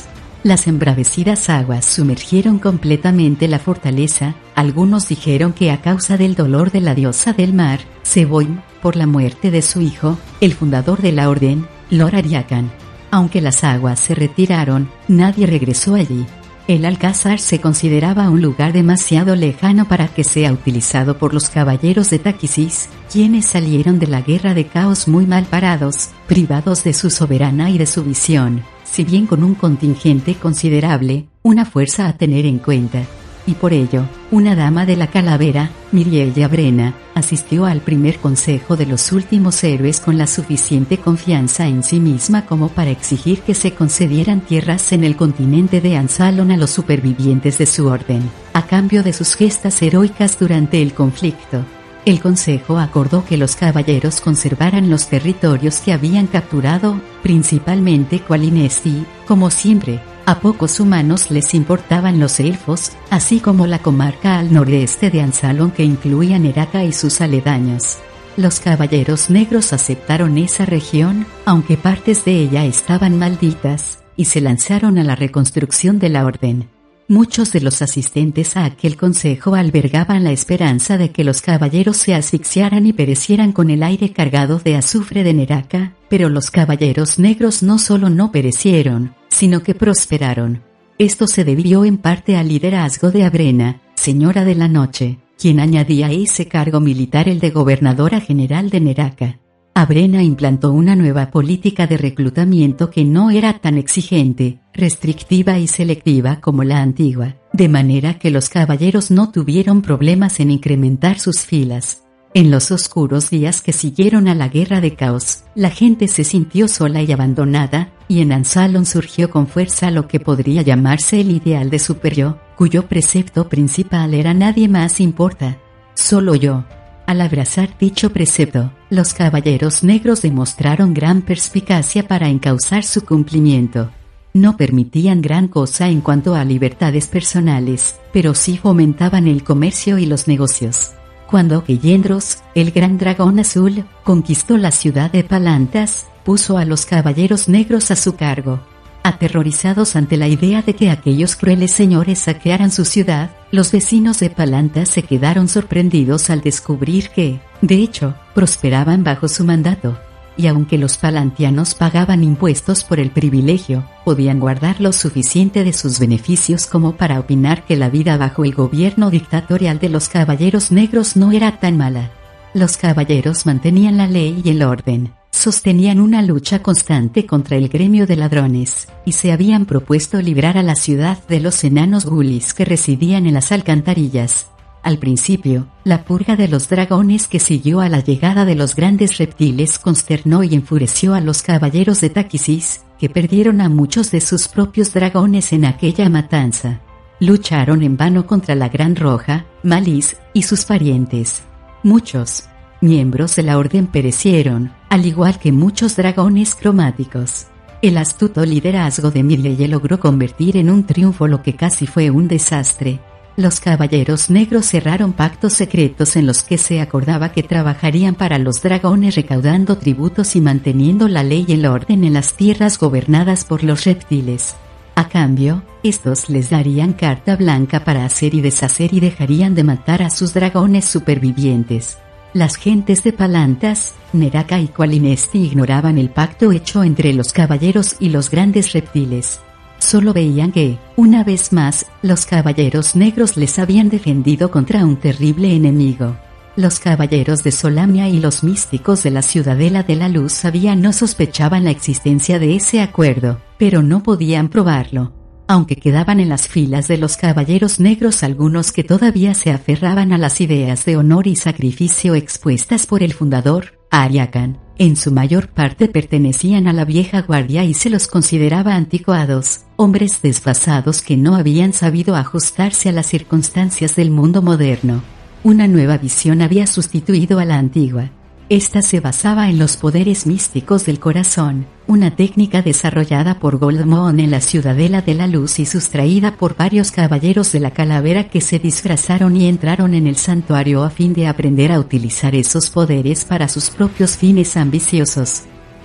Las embravecidas aguas sumergieron completamente la fortaleza. Algunos dijeron que a causa del dolor de la diosa del mar, Seboim, por la muerte de su hijo, el fundador de la orden, Lord Ariakan. Aunque las aguas se retiraron, nadie regresó allí. El Alcázar se consideraba un lugar demasiado lejano para que sea utilizado por los caballeros de Taquisís, quienes salieron de la guerra de Caos muy mal parados, privados de su soberana y de su visión, si bien con un contingente considerable, una fuerza a tener en cuenta. Y por ello, una dama de la calavera, Miriella Brena, asistió al primer consejo de los últimos héroes con la suficiente confianza en sí misma como para exigir que se concedieran tierras en el continente de Ansalon a los supervivientes de su orden, a cambio de sus gestas heroicas durante el conflicto. El consejo acordó que los caballeros conservaran los territorios que habían capturado, principalmente Qualinesti, como siempre. A pocos humanos les importaban los elfos, así como la comarca al nordeste de Ansalon que incluía Neraka y sus aledaños. Los caballeros negros aceptaron esa región, aunque partes de ella estaban malditas, y se lanzaron a la reconstrucción de la orden. Muchos de los asistentes a aquel consejo albergaban la esperanza de que los caballeros se asfixiaran y perecieran con el aire cargado de azufre de Neraka, pero los caballeros negros no solo no perecieron, sino que prosperaron. Esto se debió en parte al liderazgo de Abrena, Señora de la Noche, quien añadía a ese cargo militar el de gobernadora general de Neraka. Abrena implantó una nueva política de reclutamiento que no era tan exigente, restrictiva y selectiva como la antigua, de manera que los caballeros no tuvieron problemas en incrementar sus filas. En los oscuros días que siguieron a la guerra de Caos, la gente se sintió sola y abandonada, y en Ansalon surgió con fuerza lo que podría llamarse el ideal de superyo, cuyo precepto principal era nadie más importa, solo yo. Al abrazar dicho precepto, los caballeros negros demostraron gran perspicacia para encauzar su cumplimiento. No permitían gran cosa en cuanto a libertades personales, pero sí fomentaban el comercio y los negocios. Cuando Keyendros, el gran dragón azul, conquistó la ciudad de Palantas, puso a los caballeros negros a su cargo. Aterrorizados ante la idea de que aquellos crueles señores saquearan su ciudad, los vecinos de Palantas se quedaron sorprendidos al descubrir que, de hecho, prosperaban bajo su mandato. Y aunque los palantianos pagaban impuestos por el privilegio, podían guardar lo suficiente de sus beneficios como para opinar que la vida bajo el gobierno dictatorial de los caballeros negros no era tan mala. Los caballeros mantenían la ley y el orden, sostenían una lucha constante contra el gremio de ladrones, y se habían propuesto librar a la ciudad de los enanos gulis que residían en las alcantarillas. Al principio, la purga de los dragones que siguió a la llegada de los grandes reptiles consternó y enfureció a los caballeros de Taquisís, que perdieron a muchos de sus propios dragones en aquella matanza. Lucharon en vano contra la Gran Roja, Malice, y sus parientes. Muchos miembros de la orden perecieron, al igual que muchos dragones cromáticos. El astuto liderazgo de Mirielle logró convertir en un triunfo lo que casi fue un desastre. Los caballeros negros cerraron pactos secretos en los que se acordaba que trabajarían para los dragones recaudando tributos y manteniendo la ley y el orden en las tierras gobernadas por los reptiles. A cambio, estos les darían carta blanca para hacer y deshacer y dejarían de matar a sus dragones supervivientes. Las gentes de Palantas, Neraka y Qualinesti ignoraban el pacto hecho entre los caballeros y los grandes reptiles. Solo veían que, una vez más, los caballeros negros les habían defendido contra un terrible enemigo. Los caballeros de Solamnia y los místicos de la Ciudadela de la Luz sabían no sospechaban la existencia de ese acuerdo, pero no podían probarlo. Aunque quedaban en las filas de los caballeros negros algunos que todavía se aferraban a las ideas de honor y sacrificio expuestas por el fundador, Ariakan, en su mayor parte pertenecían a la vieja guardia y se los consideraba anticuados, hombres desfasados que no habían sabido ajustarse a las circunstancias del mundo moderno. Una nueva visión había sustituido a la antigua. Esta se basaba en los poderes místicos del corazón, una técnica desarrollada por Goldmoon en la Ciudadela de la Luz y sustraída por varios caballeros de la calavera que se disfrazaron y entraron en el santuario a fin de aprender a utilizar esos poderes para sus propios fines ambiciosos.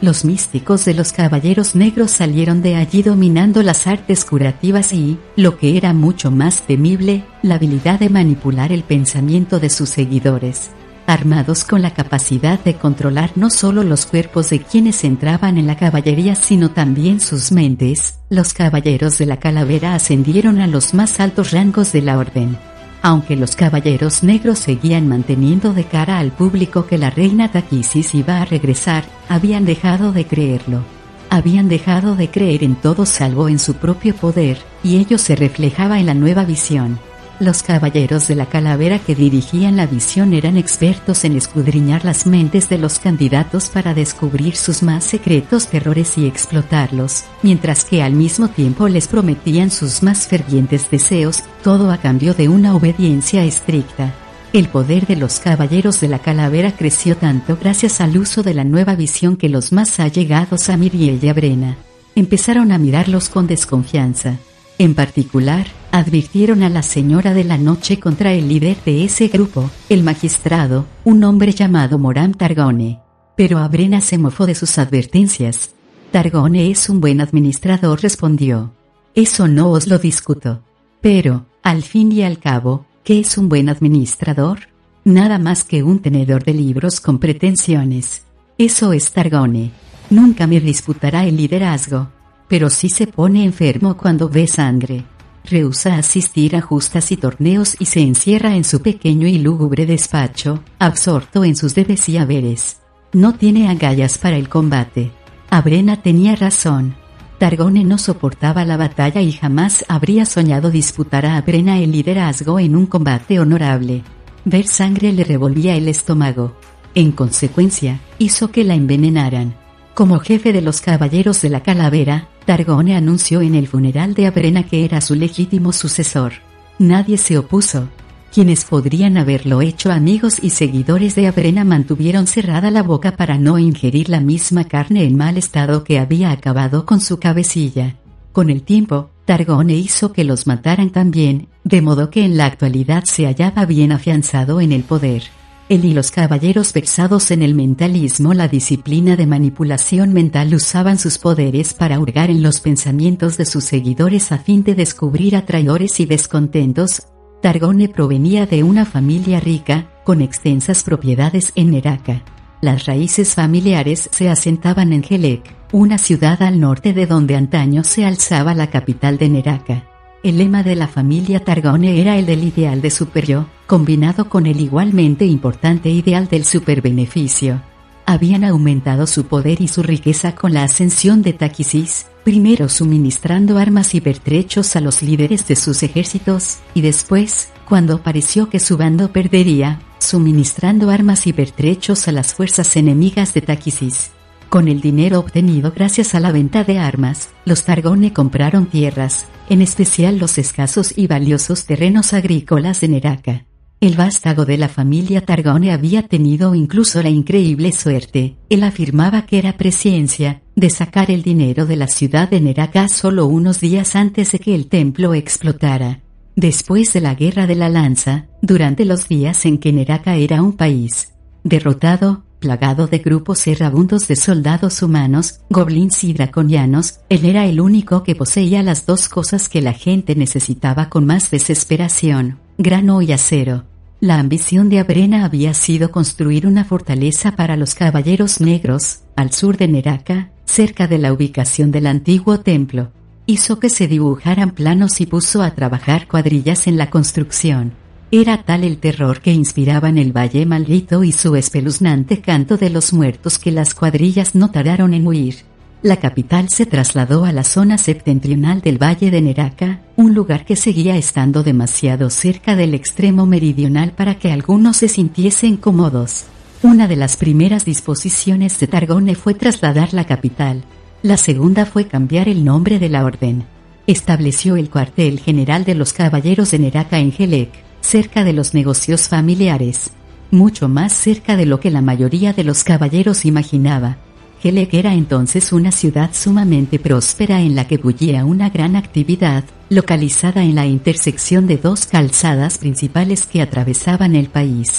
Los místicos de los Caballeros Negros salieron de allí dominando las artes curativas y, lo que era mucho más temible, la habilidad de manipular el pensamiento de sus seguidores. Armados con la capacidad de controlar no solo los cuerpos de quienes entraban en la caballería sino también sus mentes, los Caballeros de la Calavera ascendieron a los más altos rangos de la orden. Aunque los Caballeros Negros seguían manteniendo de cara al público que la reina Taquisis iba a regresar, habían dejado de creerlo. Habían dejado de creer en todo salvo en su propio poder, y ello se reflejaba en la nueva visión. Los Caballeros de la Calavera que dirigían la visión eran expertos en escudriñar las mentes de los candidatos para descubrir sus más secretos terrores y explotarlos, mientras que al mismo tiempo les prometían sus más fervientes deseos, todo a cambio de una obediencia estricta. El poder de los Caballeros de la Calavera creció tanto gracias al uso de la nueva visión que los más allegados a Myriel y a Brenna empezaron a mirarlos con desconfianza. En particular, advirtieron a la Señora de la Noche contra el líder de ese grupo, el magistrado, un hombre llamado Moram Targone. Pero a Brenna se mofó de sus advertencias. Targone es un buen administrador, respondió. Eso no os lo discuto. Pero, al fin y al cabo, ¿qué es un buen administrador? Nada más que un tenedor de libros con pretensiones. Eso es Targone. Nunca me disputará el liderazgo. Pero sí se pone enfermo cuando ve sangre. Rehúsa asistir a justas y torneos y se encierra en su pequeño y lúgubre despacho, absorto en sus debes y haberes. No tiene agallas para el combate. Brenna tenía razón. Targone no soportaba la batalla y jamás habría soñado disputar a Brenna el liderazgo en un combate honorable. Ver sangre le revolvía el estómago. En consecuencia, hizo que la envenenaran. Como jefe de los Caballeros de la Calavera, Targone anunció en el funeral de Brenna que era su legítimo sucesor. Nadie se opuso. Quienes podrían haberlo hecho, amigos y seguidores de Brenna, mantuvieron cerrada la boca para no ingerir la misma carne en mal estado que había acabado con su cabecilla. Con el tiempo, Targone hizo que los mataran también, de modo que en la actualidad se hallaba bien afianzado en el poder. Él y los caballeros versados en el mentalismo, la disciplina de manipulación mental, usaban sus poderes para hurgar en los pensamientos de sus seguidores a fin de descubrir a traidores y descontentos. Targone provenía de una familia rica, con extensas propiedades en Neraka. Las raíces familiares se asentaban en Helek, una ciudad al norte de donde antaño se alzaba la capital de Neraka. El lema de la familia Targone era el del ideal de superyo, combinado con el igualmente importante ideal del superbeneficio. Habían aumentado su poder y su riqueza con la ascensión de Taquisis, primero suministrando armas y pertrechos a los líderes de sus ejércitos, y después, cuando pareció que su bando perdería, suministrando armas y pertrechos a las fuerzas enemigas de Taquisis. Con el dinero obtenido gracias a la venta de armas, los Targone compraron tierras, en especial los escasos y valiosos terrenos agrícolas de Neraka. El vástago de la familia Targone había tenido incluso la increíble suerte, él afirmaba que era presciencia, de sacar el dinero de la ciudad de Neraka solo unos días antes de que el templo explotara. Después de la Guerra de la Lanza, durante los días en que Neraka era un país derrotado, plagado de grupos errabundos de soldados humanos, goblins y draconianos, él era el único que poseía las dos cosas que la gente necesitaba con más desesperación: grano y acero. La ambición de Brenna había sido construir una fortaleza para los Caballeros Negros, al sur de Neraka, cerca de la ubicación del antiguo templo. Hizo que se dibujaran planos y puso a trabajar cuadrillas en la construcción. Era tal el terror que inspiraban el Valle Maldito y su espeluznante canto de los muertos que las cuadrillas no tardaron en huir. La capital se trasladó a la zona septentrional del Valle de Neraka, un lugar que seguía estando demasiado cerca del extremo meridional para que algunos se sintiesen cómodos. Una de las primeras disposiciones de Targone fue trasladar la capital. La segunda fue cambiar el nombre de la orden. Estableció el cuartel general de los Caballeros de Neraka en Helek, cerca de los negocios familiares, mucho más cerca de lo que la mayoría de los caballeros imaginaba. Helek era entonces una ciudad sumamente próspera en la que bullía una gran actividad, localizada en la intersección de dos calzadas principales que atravesaban el país.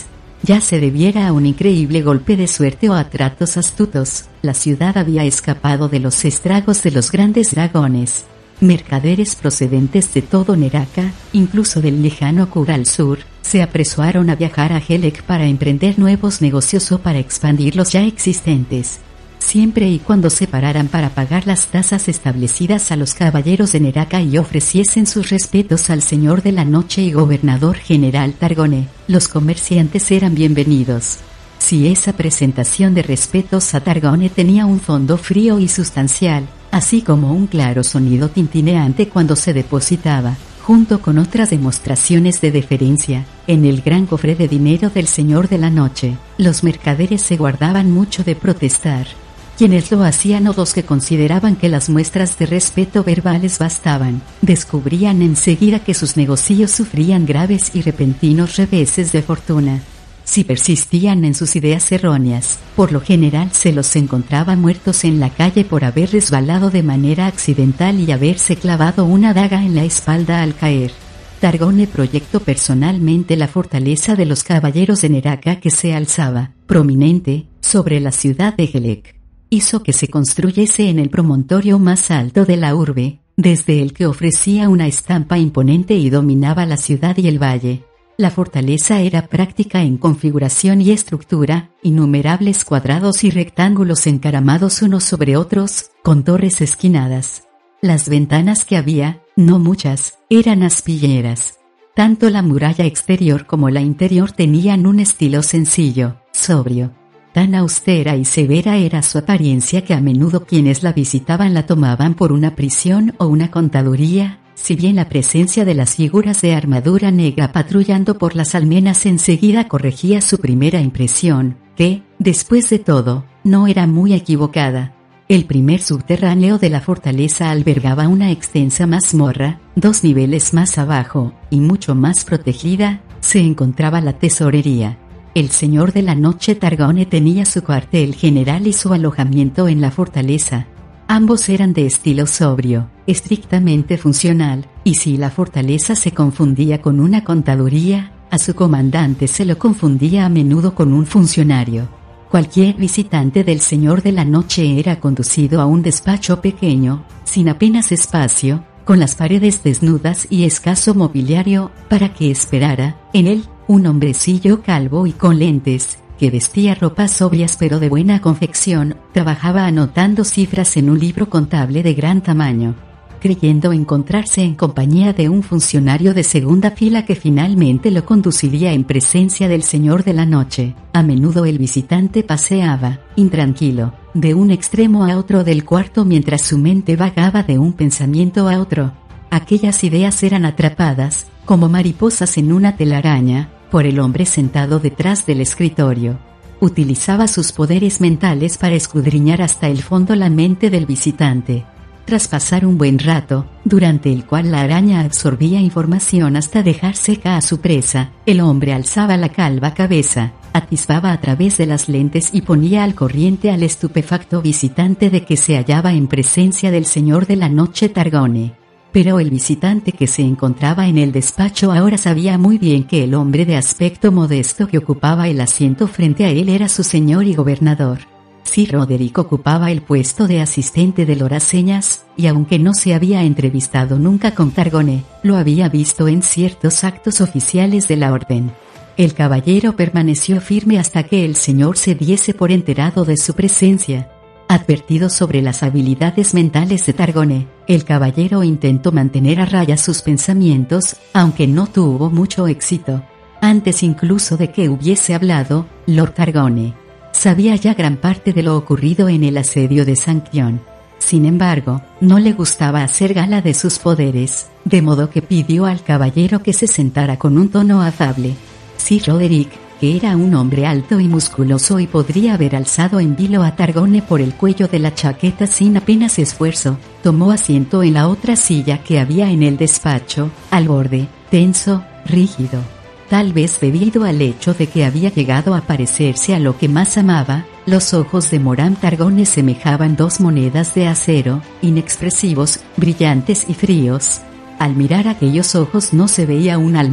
Ya se debiera a un increíble golpe de suerte o a tratos astutos, la ciudad había escapado de los estragos de los grandes dragones. Mercaderes procedentes de todo Neraka, incluso del lejano Kural Sur, se apresuraron a viajar a Helek para emprender nuevos negocios o para expandir los ya existentes. Siempre y cuando se pararan para pagar las tasas establecidas a los caballeros de Neraka y ofreciesen sus respetos al Señor de la Noche y Gobernador General Targone, los comerciantes eran bienvenidos. Si esa presentación de respetos a Targone tenía un fondo frío y sustancial, así como un claro sonido tintineante cuando se depositaba, junto con otras demostraciones de deferencia, en el gran cofre de dinero del Señor de la Noche, los mercaderes se guardaban mucho de protestar. Quienes lo hacían o los que consideraban que las muestras de respeto verbales bastaban, descubrían enseguida que sus negocios sufrían graves y repentinos reveses de fortuna. Si persistían en sus ideas erróneas, por lo general se los encontraba muertos en la calle por haber resbalado de manera accidental y haberse clavado una daga en la espalda al caer. Targone proyectó personalmente la fortaleza de los caballeros de Neraka que se alzaba, prominente, sobre la ciudad de Helek. Hizo que se construyese en el promontorio más alto de la urbe, desde el que ofrecía una estampa imponente y dominaba la ciudad y el valle. La fortaleza era práctica en configuración y estructura, innumerables cuadrados y rectángulos encaramados unos sobre otros, con torres esquinadas. Las ventanas que había, no muchas, eran aspilleras. Tanto la muralla exterior como la interior tenían un estilo sencillo, sobrio. Tan austera y severa era su apariencia que a menudo quienes la visitaban la tomaban por una prisión o una contaduría, si bien la presencia de las figuras de armadura negra patrullando por las almenas enseguida corregía su primera impresión, que, después de todo, no era muy equivocada. El primer subterráneo de la fortaleza albergaba una extensa mazmorra, dos niveles más abajo, y mucho más protegida, se encontraba la tesorería. El Señor de la Noche Targone tenía su cuartel general y su alojamiento en la fortaleza. Ambos eran de estilo sobrio, estrictamente funcional, y si la fortaleza se confundía con una contaduría, a su comandante se lo confundía a menudo con un funcionario. Cualquier visitante del Señor de la Noche era conducido a un despacho pequeño, sin apenas espacio, con las paredes desnudas y escaso mobiliario, para que esperara, en él, un hombrecillo calvo y con lentes, que vestía ropas sobrias pero de buena confección, trabajaba anotando cifras en un libro contable de gran tamaño. Creyendo encontrarse en compañía de un funcionario de segunda fila que finalmente lo conduciría en presencia del Señor de la Noche, a menudo el visitante paseaba, intranquilo, de un extremo a otro del cuarto mientras su mente vagaba de un pensamiento a otro. Aquellas ideas eran atrapadas, como mariposas en una telaraña, por el hombre sentado detrás del escritorio. Utilizaba sus poderes mentales para escudriñar hasta el fondo la mente del visitante. Tras pasar un buen rato, durante el cual la araña absorbía información hasta dejar seca a su presa, el hombre alzaba la calva cabeza, atisbaba a través de las lentes y ponía al corriente al estupefacto visitante de que se hallaba en presencia del Señor de la Noche Targone. Pero el visitante que se encontraba en el despacho ahora sabía muy bien que el hombre de aspecto modesto que ocupaba el asiento frente a él era su señor y gobernador. Sir Roderick ocupaba el puesto de asistente de Loraseñas, y aunque no se había entrevistado nunca con Targone, lo había visto en ciertos actos oficiales de la orden. El caballero permaneció firme hasta que el señor se diese por enterado de su presencia. Advertido sobre las habilidades mentales de Targone, el caballero intentó mantener a raya sus pensamientos, aunque no tuvo mucho éxito. Antes incluso de que hubiese hablado, Lord Targone sabía ya gran parte de lo ocurrido en el asedio de Sanction. Sin embargo, no le gustaba hacer gala de sus poderes, de modo que pidió al caballero que se sentara con un tono afable. Sir Roderick, que era un hombre alto y musculoso y podría haber alzado en vilo a Targone por el cuello de la chaqueta sin apenas esfuerzo, tomó asiento en la otra silla que había en el despacho, al borde, tenso, rígido. Tal vez debido al hecho de que había llegado a parecerse a lo que más amaba, los ojos de Moram Targone semejaban dos monedas de acero, inexpresivos, brillantes y fríos. Al mirar aquellos ojos no se veía un alma,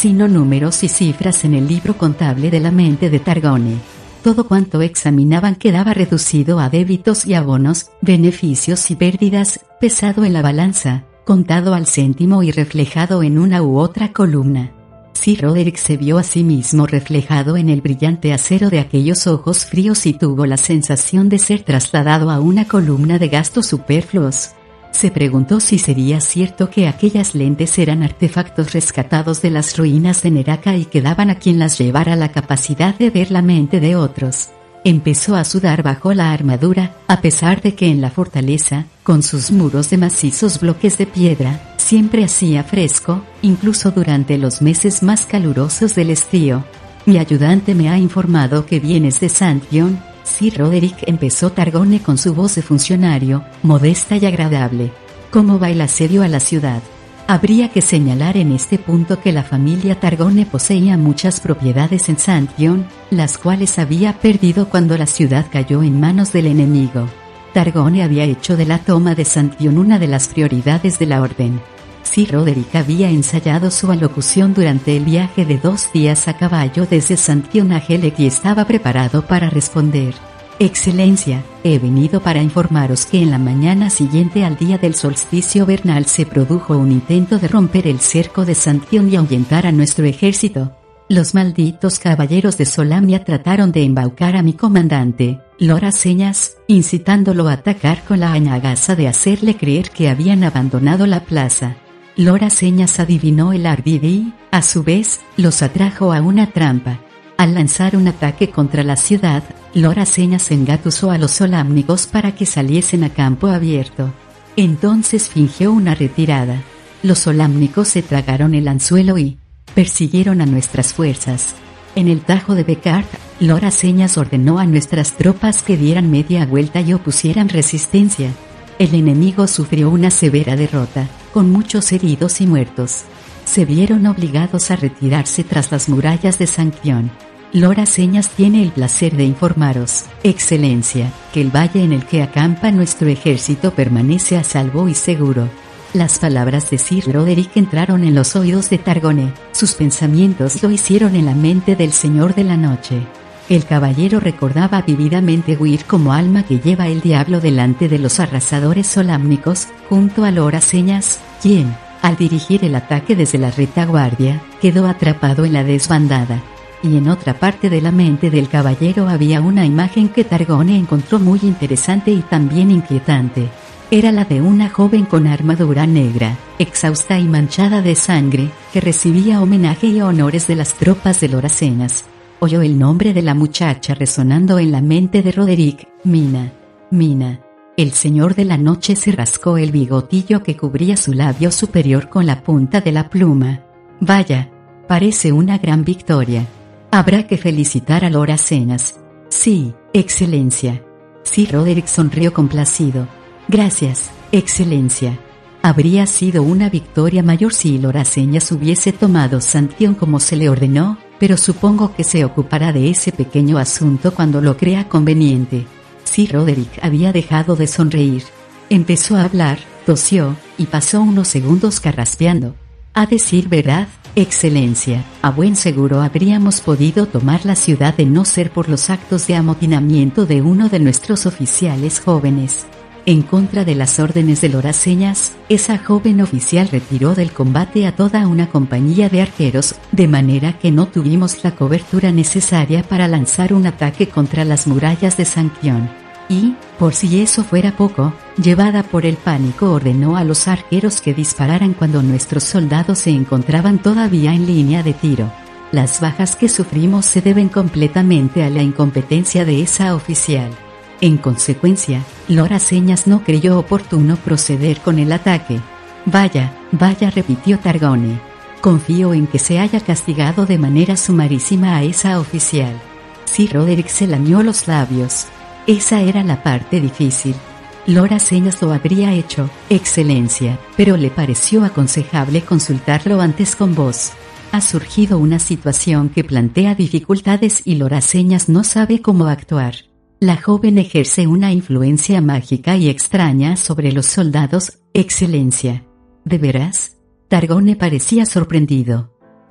sino números y cifras en el libro contable de la mente de Targone. Todo cuanto examinaban quedaba reducido a débitos y abonos, beneficios y pérdidas, pesado en la balanza, contado al céntimo y reflejado en una u otra columna. Sir Roderick se vio a sí mismo reflejado en el brillante acero de aquellos ojos fríos y tuvo la sensación de ser trasladado a una columna de gastos superfluos. Se preguntó si sería cierto que aquellas lentes eran artefactos rescatados de las ruinas de Neraka y que daban a quien las llevara la capacidad de ver la mente de otros. Empezó a sudar bajo la armadura, a pesar de que en la fortaleza, con sus muros de macizos bloques de piedra, siempre hacía fresco, incluso durante los meses más calurosos del estío. Mi ayudante me ha informado que vienes de Saint John, Sir Roderick, empezó Targone con su voz de funcionario, modesta y agradable. ¿Cómo va el asedio a la ciudad? Habría que señalar en este punto que la familia Targone poseía muchas propiedades en Saint John, las cuales había perdido cuando la ciudad cayó en manos del enemigo. Targone había hecho de la toma de Saint John una de las prioridades de la orden. Sir Roderick había ensayado su alocución durante el viaje de dos días a caballo desde Saint John a Helek y estaba preparado para responder. Excelencia, he venido para informaros que en la mañana siguiente al día del solsticio vernal se produjo un intento de romper el cerco de Saint John y ahuyentar a nuestro ejército. Los malditos caballeros de Solamnia trataron de embaucar a mi comandante, Lora Señas, incitándolo a atacar con la añagaza de hacerle creer que habían abandonado la plaza. Lora Señas adivinó el ardid y, a su vez, los atrajo a una trampa. Al lanzar un ataque contra la ciudad, Lora Señas engatusó a los solámnicos para que saliesen a campo abierto. Entonces fingió una retirada. Los solámnicos se tragaron el anzuelo y persiguieron a nuestras fuerzas. En el Tajo de Becard, Lora Señas ordenó a nuestras tropas que dieran media vuelta y opusieran resistencia. El enemigo sufrió una severa derrota, con muchos heridos y muertos. Se vieron obligados a retirarse tras las murallas de Saint John. Lora Señas tiene el placer de informaros, Excelencia, que el valle en el que acampa nuestro ejército permanece a salvo y seguro. Las palabras de Sir Roderick entraron en los oídos de Targone, sus pensamientos lo hicieron en la mente del Señor de la Noche. El caballero recordaba vividamente huir como alma que lleva el diablo delante de los arrasadores solámnicos, junto a Lora Señas, quien, al dirigir el ataque desde la retaguardia, quedó atrapado en la desbandada. Y en otra parte de la mente del caballero había una imagen que Targone encontró muy interesante y también inquietante. Era la de una joven con armadura negra, exhausta y manchada de sangre, que recibía homenaje y honores de las tropas de Lora Señas. Oyó el nombre de la muchacha resonando en la mente de Roderick, Mina, Mina. El Señor de la Noche se rascó el bigotillo que cubría su labio superior con la punta de la pluma. Vaya, parece una gran victoria. Habrá que felicitar a Lora Señas. Sí, Excelencia. Sir Roderick sonrió complacido. Gracias, Excelencia. Habría sido una victoria mayor si Lora Señas hubiese tomado Saint John como se le ordenó, pero supongo que se ocupará de ese pequeño asunto cuando lo crea conveniente. Sir Roderick había dejado de sonreír. Empezó a hablar, tosió, y pasó unos segundos carraspeando. A decir verdad, Excelencia, a buen seguro habríamos podido tomar la ciudad de no ser por los actos de amotinamiento de uno de nuestros oficiales jóvenes. En contra de las órdenes de Lora Señas, esa joven oficial retiró del combate a toda una compañía de arqueros, de manera que no tuvimos la cobertura necesaria para lanzar un ataque contra las murallas de Saint John. Y, por si eso fuera poco, llevada por el pánico ordenó a los arqueros que dispararan cuando nuestros soldados se encontraban todavía en línea de tiro. Las bajas que sufrimos se deben completamente a la incompetencia de esa oficial. En consecuencia, Lora Señas no creyó oportuno proceder con el ataque. Vaya, vaya, repitió Targone. Confío en que se haya castigado de manera sumarísima a esa oficial. Sir Roderick se lamió los labios. Esa era la parte difícil. Lora Señas lo habría hecho, Excelencia, pero le pareció aconsejable consultarlo antes con vos. Ha surgido una situación que plantea dificultades y Lora Señas no sabe cómo actuar. La joven ejerce una influencia mágica y extraña sobre los soldados, Excelencia. ¿De veras? Targone parecía sorprendido.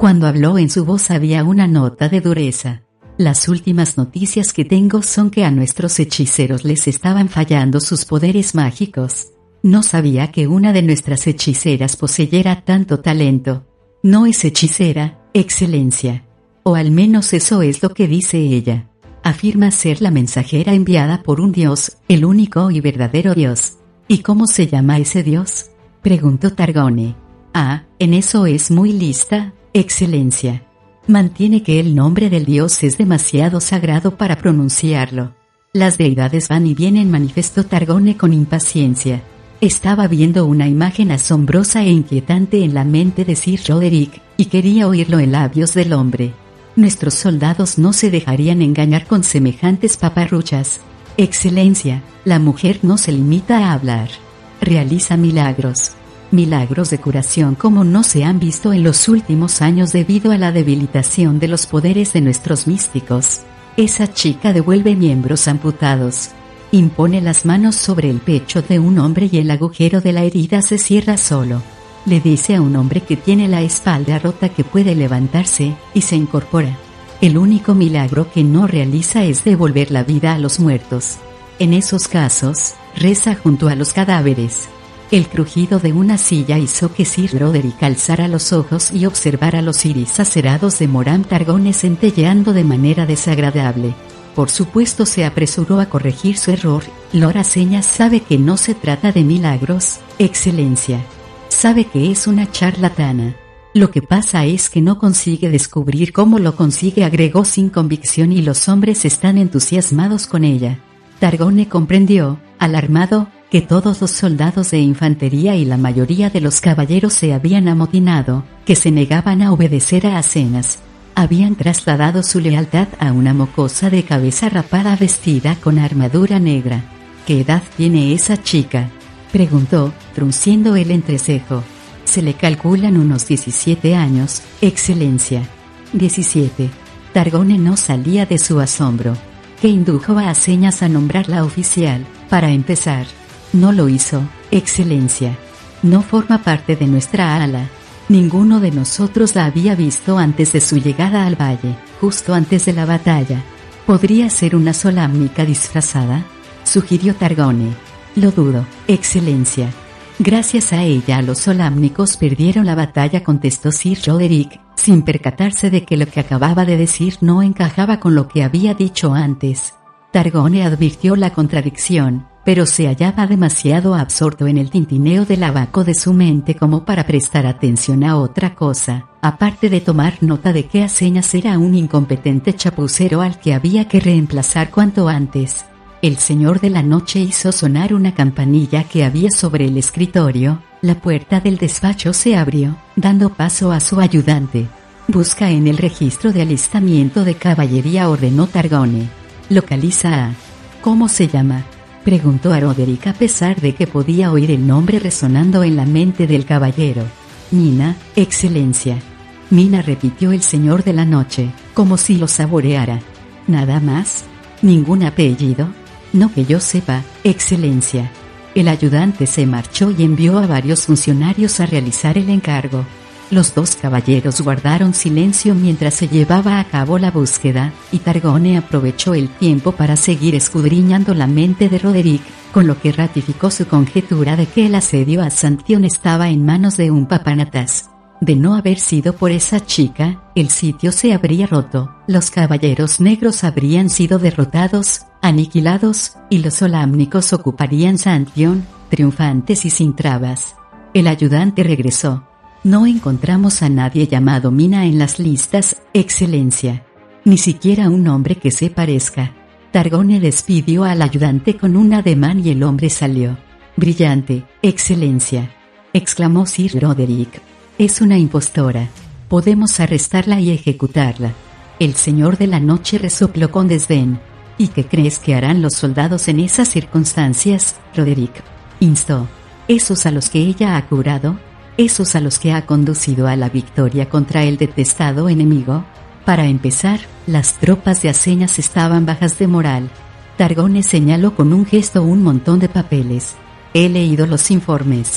Cuando habló en su voz había una nota de dureza. Las últimas noticias que tengo son que a nuestros hechiceros les estaban fallando sus poderes mágicos. No sabía que una de nuestras hechiceras poseyera tanto talento. No es hechicera, Excelencia. O al menos eso es lo que dice ella. Afirma ser la mensajera enviada por un dios, el único y verdadero dios. ¿Y cómo se llama ese dios?, preguntó Targone. Ah, en eso es muy lista, Excelencia. Mantiene que el nombre del dios es demasiado sagrado para pronunciarlo. Las deidades van y vienen, manifestó Targone con impaciencia. Estaba viendo una imagen asombrosa e inquietante en la mente de Sir Roderick, y quería oírlo en labios del hombre. Nuestros soldados no se dejarían engañar con semejantes paparruchas. Excelencia, la mujer no se limita a hablar. Realiza milagros. Milagros de curación como no se han visto en los últimos años debido a la debilitación de los poderes de nuestros místicos. Esa chica devuelve miembros amputados. Impone las manos sobre el pecho de un hombre y el agujero de la herida se cierra solo. Le dice a un hombre que tiene la espalda rota que puede levantarse, y se incorpora. El único milagro que no realiza es devolver la vida a los muertos. En esos casos, reza junto a los cadáveres. El crujido de una silla hizo que Sir Roderick alzara los ojos y observara los iris acerados de Moram Targone centelleando de manera desagradable. Por supuesto se apresuró a corregir su error. Lora Señas sabe que no se trata de milagros, Excelencia. Sabe que es una charlatana. Lo que pasa es que no consigue descubrir cómo lo consigue, agregó sin convicción, y los hombres están entusiasmados con ella. Targone comprendió, alarmado, que todos los soldados de infantería y la mayoría de los caballeros se habían amotinado, que se negaban a obedecer a Acenas. Habían trasladado su lealtad a una mocosa de cabeza rapada vestida con armadura negra. ¿Qué edad tiene esa chica?, preguntó, frunciendo el entrecejo. Se le calculan unos diecisiete años, Excelencia. diecisiete. Targone no salía de su asombro. ¿Qué indujo a Acenas a nombrarla oficial, para empezar? No lo hizo, Excelencia. No forma parte de nuestra ala. Ninguno de nosotros la había visto antes de su llegada al valle, justo antes de la batalla. ¿Podría ser una solámnica disfrazada?, sugirió Targone. Lo dudo, Excelencia. Gracias a ella los solámnicos perdieron la batalla, contestó Sir Roderick, sin percatarse de que lo que acababa de decir no encajaba con lo que había dicho antes. Targone advirtió la contradicción, pero se hallaba demasiado absorto en el tintineo del abaco de su mente como para prestar atención a otra cosa, aparte de tomar nota de que Acenas era un incompetente chapucero al que había que reemplazar cuanto antes. El señor de la noche hizo sonar una campanilla que había sobre el escritorio. La puerta del despacho se abrió, dando paso a su ayudante. Busca en el registro de alistamiento de caballería, ordenó Targone. Localiza a... ¿Cómo se llama?, preguntó a Roderick, a pesar de que podía oír el nombre resonando en la mente del caballero. Mina, Excelencia. Mina, repitió el señor de la noche, como si lo saboreara. ¿Nada más? ¿Ningún apellido? No que yo sepa, Excelencia. El ayudante se marchó y envió a varios funcionarios a realizar el encargo. Los dos caballeros guardaron silencio mientras se llevaba a cabo la búsqueda, y Targone aprovechó el tiempo para seguir escudriñando la mente de Roderick, con lo que ratificó su conjetura de que el asedio a Santión estaba en manos de un papanatas. De no haber sido por esa chica, el sitio se habría roto, los caballeros negros habrían sido derrotados, aniquilados, y los solámnicos ocuparían Santión, triunfantes y sin trabas. El ayudante regresó. No encontramos a nadie llamado Mina en las listas, Excelencia. Ni siquiera un nombre que se parezca. Targone despidió al ayudante con un ademán y el hombre salió. Brillante, Excelencia, exclamó Sir Roderick. Es una impostora. Podemos arrestarla y ejecutarla. El señor de la noche resopló con desdén. ¿Y qué crees que harán los soldados en esas circunstancias, Roderick?, instó. ¿Esos a los que ella ha curado? ¿Esos a los que ha conducido a la victoria contra el detestado enemigo? Para empezar, las tropas de Acenas estaban bajas de moral. Targone señaló con un gesto un montón de papeles. He leído los informes.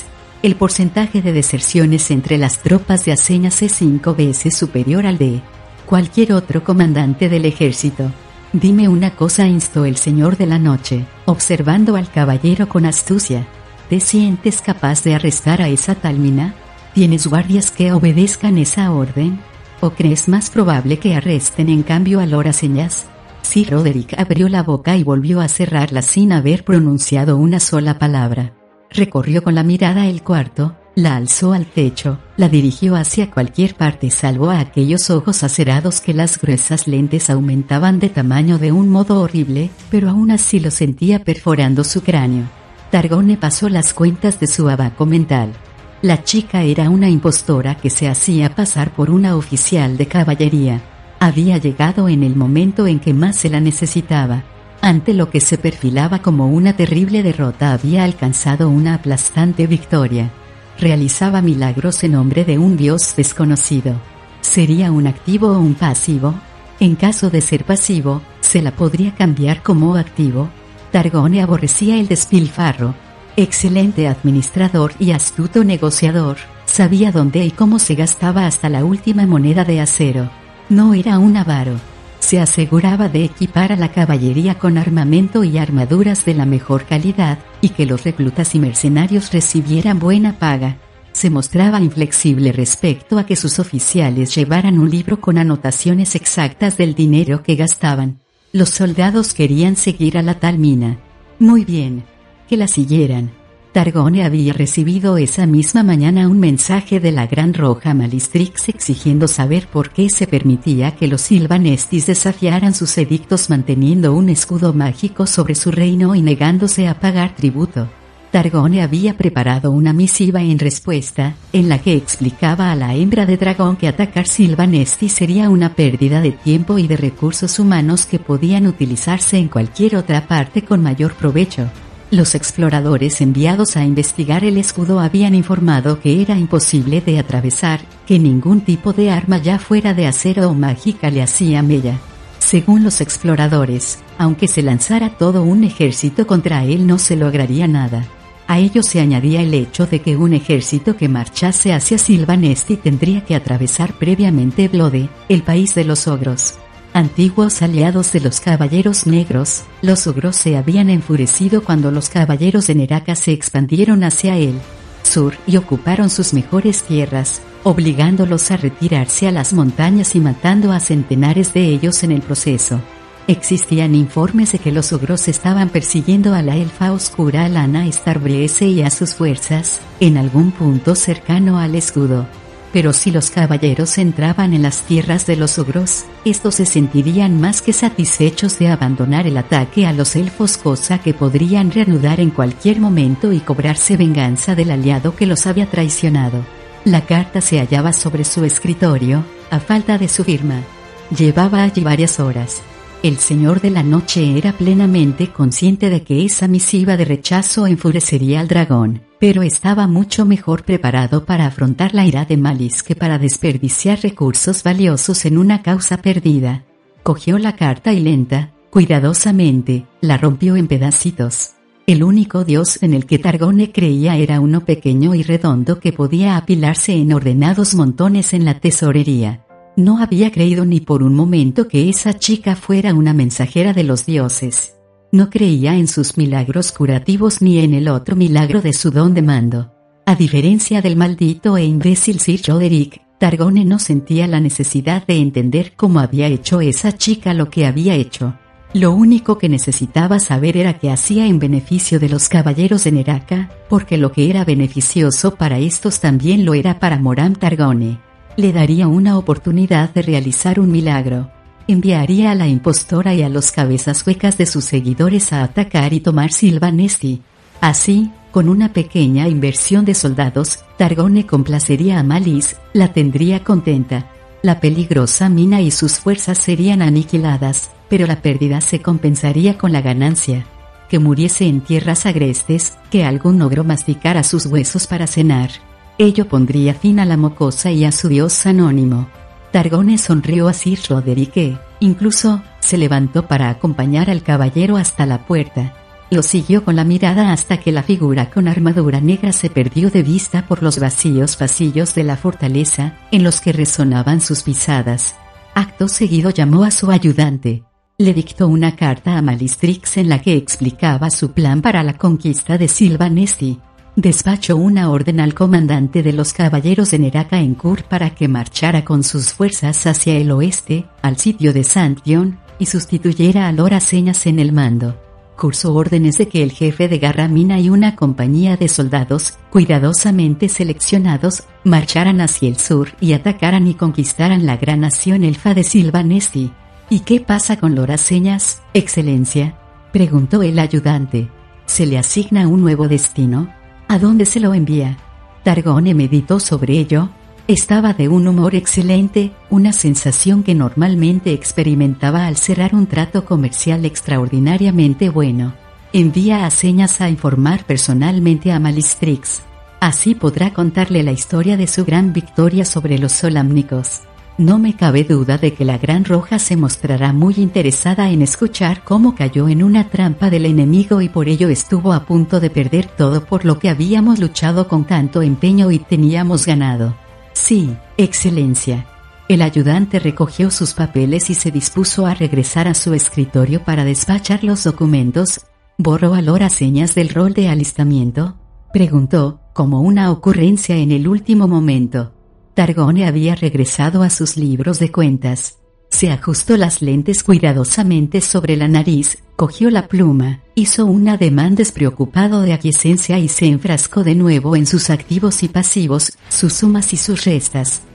El porcentaje de deserciones entre las tropas de Aseñas es cinco veces superior al de cualquier otro comandante del ejército. Dime una cosa, instó el señor de la noche, observando al caballero con astucia. ¿Te sientes capaz de arrestar a esa tal Mina? ¿Tienes guardias que obedezcan esa orden? ¿O crees más probable que arresten en cambio a Lord Aseñas? Sir Roderick abrió la boca y volvió a cerrarla sin haber pronunciado una sola palabra. Recorrió con la mirada el cuarto, la alzó al techo, la dirigió hacia cualquier parte salvo a aquellos ojos acerados que las gruesas lentes aumentaban de tamaño de un modo horrible, pero aún así lo sentía perforando su cráneo. Targone pasó las cuentas de su abaco mental. La chica era una impostora que se hacía pasar por una oficial de caballería. Había llegado en el momento en que más se la necesitaba. Ante lo que se perfilaba como una terrible derrota había alcanzado una aplastante victoria. Realizaba milagros en nombre de un dios desconocido. ¿Sería un activo o un pasivo? En caso de ser pasivo, ¿se la podría cambiar como activo? Targone aborrecía el despilfarro. Excelente administrador y astuto negociador, sabía dónde y cómo se gastaba hasta la última moneda de acero. No era un avaro. Se aseguraba de equipar a la caballería con armamento y armaduras de la mejor calidad, y que los reclutas y mercenarios recibieran buena paga. Se mostraba inflexible respecto a que sus oficiales llevaran un libro con anotaciones exactas del dinero que gastaban. Los soldados querían seguir a la tal Mina. Muy bien. Que la siguieran. Targone había recibido esa misma mañana un mensaje de la Gran Roja Malistrix exigiendo saber por qué se permitía que los Silvanestis desafiaran sus edictos manteniendo un escudo mágico sobre su reino y negándose a pagar tributo. Targone había preparado una misiva en respuesta, en la que explicaba a la hembra de dragón que atacar Silvanesti sería una pérdida de tiempo y de recursos humanos que podían utilizarse en cualquier otra parte con mayor provecho. Los exploradores enviados a investigar el escudo habían informado que era imposible de atravesar, que ningún tipo de arma ya fuera de acero o mágica le hacía mella. Según los exploradores, aunque se lanzara todo un ejército contra él no se lograría nada. A ello se añadía el hecho de que un ejército que marchase hacia Silvanesti tendría que atravesar previamente Blode, el país de los ogros. Antiguos aliados de los Caballeros Negros, los ogros se habían enfurecido cuando los Caballeros de Neraka se expandieron hacia el sur y ocuparon sus mejores tierras, obligándolos a retirarse a las montañas y matando a centenares de ellos en el proceso. Existían informes de que los ogros estaban persiguiendo a la elfa oscura Lana Starbreeze y a sus fuerzas, en algún punto cercano al escudo. Pero si los caballeros entraban en las tierras de los ogros, estos se sentirían más que satisfechos de abandonar el ataque a los elfos, cosa que podrían reanudar en cualquier momento y cobrarse venganza del aliado que los había traicionado. La carta se hallaba sobre su escritorio, a falta de su firma. Llevaba allí varias horas. El Señor de la Noche era plenamente consciente de que esa misiva de rechazo enfurecería al dragón, pero estaba mucho mejor preparado para afrontar la ira de Malice que para desperdiciar recursos valiosos en una causa perdida. Cogió la carta y lenta, cuidadosamente, la rompió en pedacitos. El único dios en el que Targone creía era uno pequeño y redondo que podía apilarse en ordenados montones en la tesorería. No había creído ni por un momento que esa chica fuera una mensajera de los dioses. No creía en sus milagros curativos ni en el otro milagro de su don de mando. A diferencia del maldito e imbécil Sir Roderick, Targone no sentía la necesidad de entender cómo había hecho esa chica lo que había hecho. Lo único que necesitaba saber era qué hacía en beneficio de los caballeros de Neraka, porque lo que era beneficioso para estos también lo era para Moram Targone. Le daría una oportunidad de realizar un milagro. Enviaría a la impostora y a los cabezas huecas de sus seguidores a atacar y tomar Silvanesti. Así, con una pequeña inversión de soldados, Targone complacería a Malice, la tendría contenta. La peligrosa Mina y sus fuerzas serían aniquiladas, pero la pérdida se compensaría con la ganancia. Que muriese en tierras agrestes, que algún ogro masticara sus huesos para cenar. Ello pondría fin a la mocosa y a su dios anónimo. Targone sonrió a Sir Roderick que, incluso, se levantó para acompañar al caballero hasta la puerta. Lo siguió con la mirada hasta que la figura con armadura negra se perdió de vista por los vacíos pasillos de la fortaleza, en los que resonaban sus pisadas. Acto seguido llamó a su ayudante. Le dictó una carta a Malistrix en la que explicaba su plan para la conquista de Sylvanesti. Despachó una orden al comandante de los caballeros de Neraka en Kur para que marchara con sus fuerzas hacia el oeste, al sitio de Santion, y sustituyera a Lora Señas en el mando. Cursó órdenes de que el jefe de Garramina y una compañía de soldados, cuidadosamente seleccionados, marcharan hacia el sur y atacaran y conquistaran la gran nación elfa de Sylvanesti. ¿Y qué pasa con Lora Señas, excelencia?, preguntó el ayudante. ¿Se le asigna un nuevo destino? ¿A dónde se lo envía? Targone meditó sobre ello. Estaba de un humor excelente, una sensación que normalmente experimentaba al cerrar un trato comercial extraordinariamente bueno. Envía a Señas a informar personalmente a Malistrix. Así podrá contarle la historia de su gran victoria sobre los solamnicos. No me cabe duda de que la Gran Roja se mostrará muy interesada en escuchar cómo cayó en una trampa del enemigo y por ello estuvo a punto de perder todo por lo que habíamos luchado con tanto empeño y teníamos ganado. Sí, excelencia. El ayudante recogió sus papeles y se dispuso a regresar a su escritorio para despachar los documentos. ¿Borró a Lora Señas del rol de alistamiento?, preguntó, como una ocurrencia en el último momento. Targone había regresado a sus libros de cuentas. Se ajustó las lentes cuidadosamente sobre la nariz, cogió la pluma, hizo un ademán despreocupado de aquiescencia y se enfrascó de nuevo en sus activos y pasivos, sus sumas y sus restas.